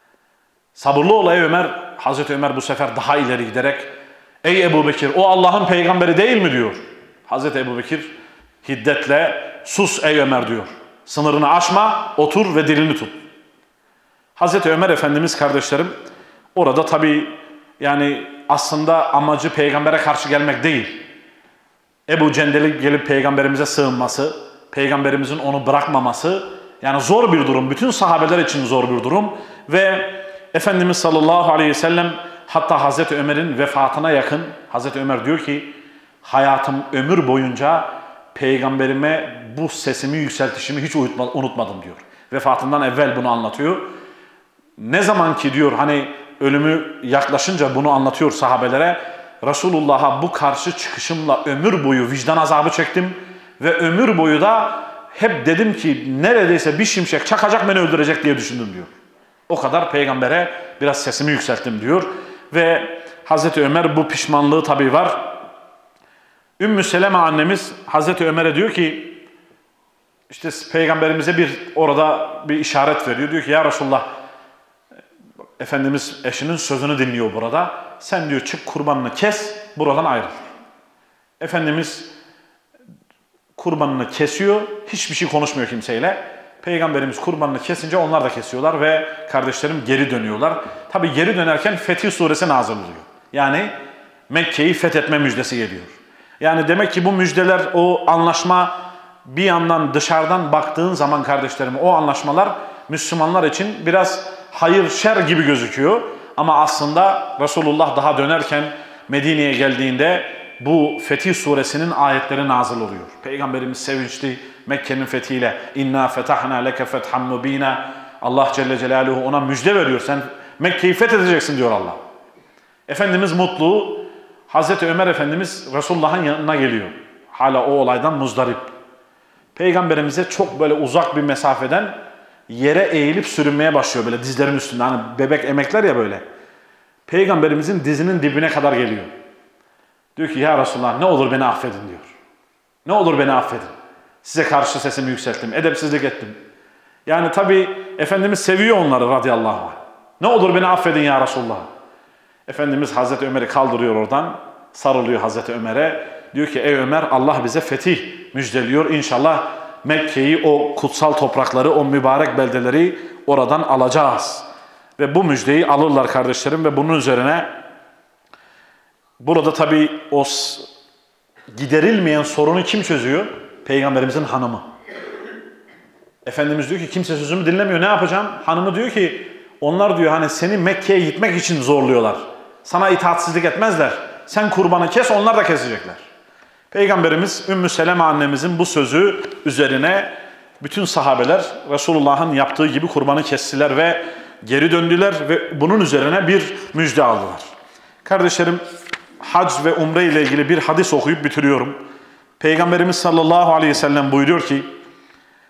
Sabırlı ol ey Ömer. Hazreti Ömer bu sefer daha ileri giderek, ey Ebubekir, o Allah'ın peygamberi değil mi diyor. Hazreti Ebubekir hiddetle, sus ey Ömer diyor. Sınırını aşma, otur ve dilini tut. Hazreti Ömer Efendimiz, kardeşlerim, orada tabii yani aslında amacı peygambere karşı gelmek değil. Ebu Cendel'in gelip peygamberimize sığınması, peygamberimizin onu bırakmaması, yani zor bir durum. Bütün sahabeler için zor bir durum. Ve Efendimiz sallallahu aleyhi ve sellem hatta Hazreti Ömer'in vefatına yakın, Hazreti Ömer diyor ki, hayatım ömür boyunca peygamberime bu sesimi yükseltişimi hiç unutmadım diyor. Vefatından evvel bunu anlatıyor. Ne zaman ki diyor hani ölümü yaklaşınca bunu anlatıyor sahabelere. Resulullah'a bu karşı çıkışımla ömür boyu vicdan azabı çektim ve ömür boyu da hep dedim ki neredeyse bir şimşek çakacak beni öldürecek diye düşündüm diyor. O kadar peygambere biraz sesimi yükselttim diyor. Ve Hazreti Ömer bu pişmanlığı tabii var. Ümmü Seleme annemiz Hazreti Ömer'e diyor ki, işte peygamberimize orada bir işaret veriyor. Diyor ki ya Resulullah, Efendimiz eşinin sözünü dinliyor burada. Sen diyor çık kurbanını kes, buradan ayrıl. Efendimiz kurbanını kesiyor, hiçbir şey konuşmuyor kimseyle. Peygamberimiz kurbanını kesince onlar da kesiyorlar ve kardeşlerim geri dönüyorlar. Tabi geri dönerken Fetih Suresi nazil oluyor. Yani Mekke'yi fethetme müjdesi geliyor. Yani demek ki bu müjdeler, o anlaşma, bir yandan dışarıdan baktığın zaman kardeşlerim o anlaşmalar Müslümanlar için biraz hayır şer gibi gözüküyor. Ama aslında Resulullah daha dönerken Medine'ye geldiğinde bu Fetih Suresinin ayetleri nazil oluyor. Peygamberimiz sevinçli Mekke'nin fethiyle. İnna fetahna leke fethan mubina. Allah Celle Celaluhu ona müjde veriyor. Sen Mekke'yi fethedeceksin diyor Allah. Efendimiz mutlu. Hazreti Ömer Efendimiz Resulullah'ın yanına geliyor. Hala o olaydan muzdarip. Peygamberimize çok böyle uzak bir mesafeden yere eğilip sürünmeye başlıyor böyle dizlerin üstünde. Hani bebek emekler ya böyle. Peygamberimizin dizinin dibine kadar geliyor. Diyor ki ya Resulullah ne olur beni affedin diyor. Ne olur beni affedin. Size karşı sesimi yükselttim, edepsizlik ettim. Yani tabi Efendimiz seviyor onları radıyallahu anh. Ne olur beni affedin ya Resulullah. Efendimiz Hazreti Ömer'i kaldırıyor oradan. Sarılıyor Hazreti Ömer'e. Diyor ki ey Ömer, Allah bize fetih müjdeliyor. İnşallah Mekke'yi, o kutsal toprakları, o mübarek beldeleri oradan alacağız. Ve bu müjdeyi alırlar kardeşlerim ve bunun üzerine burada tabi o giderilmeyen sorunu kim çözüyor? Peygamberimizin hanımı. Efendimiz diyor ki kimse sözümü dinlemiyor, ne yapacağım? Hanımı diyor ki onlar diyor hani seni Mekke'ye gitmek için zorluyorlar. Sana itaatsizlik etmezler. Sen kurbanı kes, onlar da kesecekler. Peygamberimiz Ümmü Seleme annemizin bu sözü üzerine bütün sahabeler Resulullah'ın yaptığı gibi kurbanı kestiler ve geri döndüler ve bunun üzerine bir müjde aldılar. Kardeşlerim, hac ve umre ile ilgili bir hadis okuyup bitiriyorum. Peygamberimiz sallallahu aleyhi ve sellem buyuruyor ki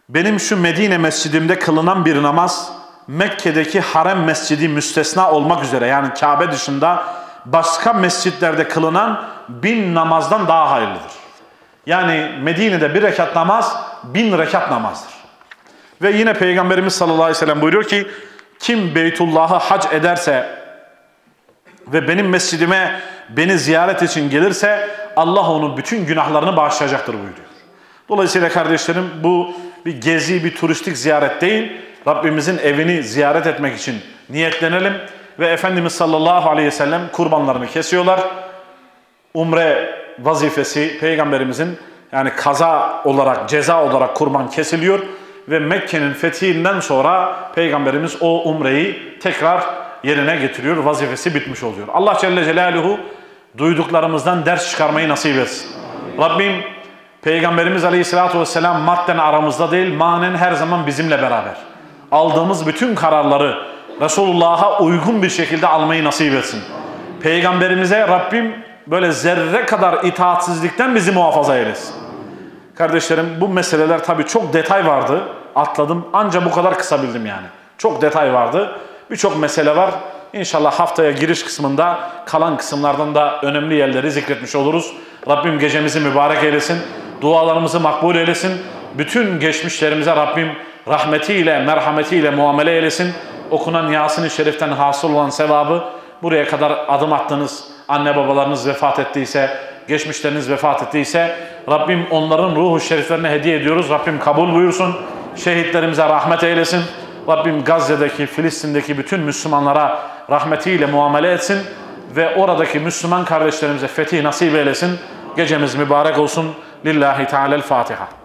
benim şu Medine mescidimde kılınan bir namaz Mekke'deki harem mescidi müstesna olmak üzere, yani Kabe dışında başka mescitlerde kılınan 1000 namazdan daha hayırlıdır. Yani Medine'de bir rekat namaz 1000 rekat namazdır. Ve yine Peygamberimiz sallallahu aleyhi ve sellem buyuruyor ki, kim Beytullah'a hac ederse ve benim mescidime beni ziyaret için gelirse Allah onun bütün günahlarını bağışlayacaktır buyuruyor. Dolayısıyla kardeşlerim, bu bir gezi, bir turistik ziyaret değil, Rabbimizin evini ziyaret etmek için niyetlenelim. Ve Efendimiz sallallahu aleyhi ve sellem kurbanlarını kesiyorlar. Umre vazifesi Peygamberimizin, yani kaza olarak, ceza olarak kurban kesiliyor. Ve Mekke'nin fethinden sonra Peygamberimiz o umreyi tekrar yerine getiriyor. Vazifesi bitmiş oluyor. Allah Celle Celaluhu duyduklarımızdan ders çıkarmayı nasip etsin. Rabbim Peygamberimiz Aleyhisselatü Vesselam madden aramızda değil, manen her zaman bizimle beraber. Aldığımız bütün kararları Resulullah'a uygun bir şekilde almayı nasip etsin. Peygamberimize Rabbim böyle zerre kadar itaatsizlikten bizi muhafaza eylesin. Kardeşlerim, bu meseleler tabii çok detay vardı. Atladım, ancak bu kadar kısabildim yani. Çok detay vardı. Birçok mesele var. İnşallah haftaya giriş kısmında kalan kısımlardan da önemli yerleri zikretmiş oluruz. Rabbim gecemizi mübarek eylesin. Dualarımızı makbul eylesin. Bütün geçmişlerimize Rabbim rahmetiyle, merhametiyle muamele eylesin. Okunan Yasin-i Şerif'ten hasıl olan sevabı, buraya kadar adım attınız, anne babalarınız vefat ettiyse, geçmişleriniz vefat ettiyse, Rabbim onların ruhu şeriflerine hediye ediyoruz. Rabbim kabul buyursun. Şehitlerimize rahmet eylesin. Rabbim Gazze'deki, Filistin'deki bütün Müslümanlara rahmetiyle muamele etsin ve oradaki Müslüman kardeşlerimize fetih nasip eylesin. Gecemiz mübarek olsun. Lillahi Teala'l-Fatiha.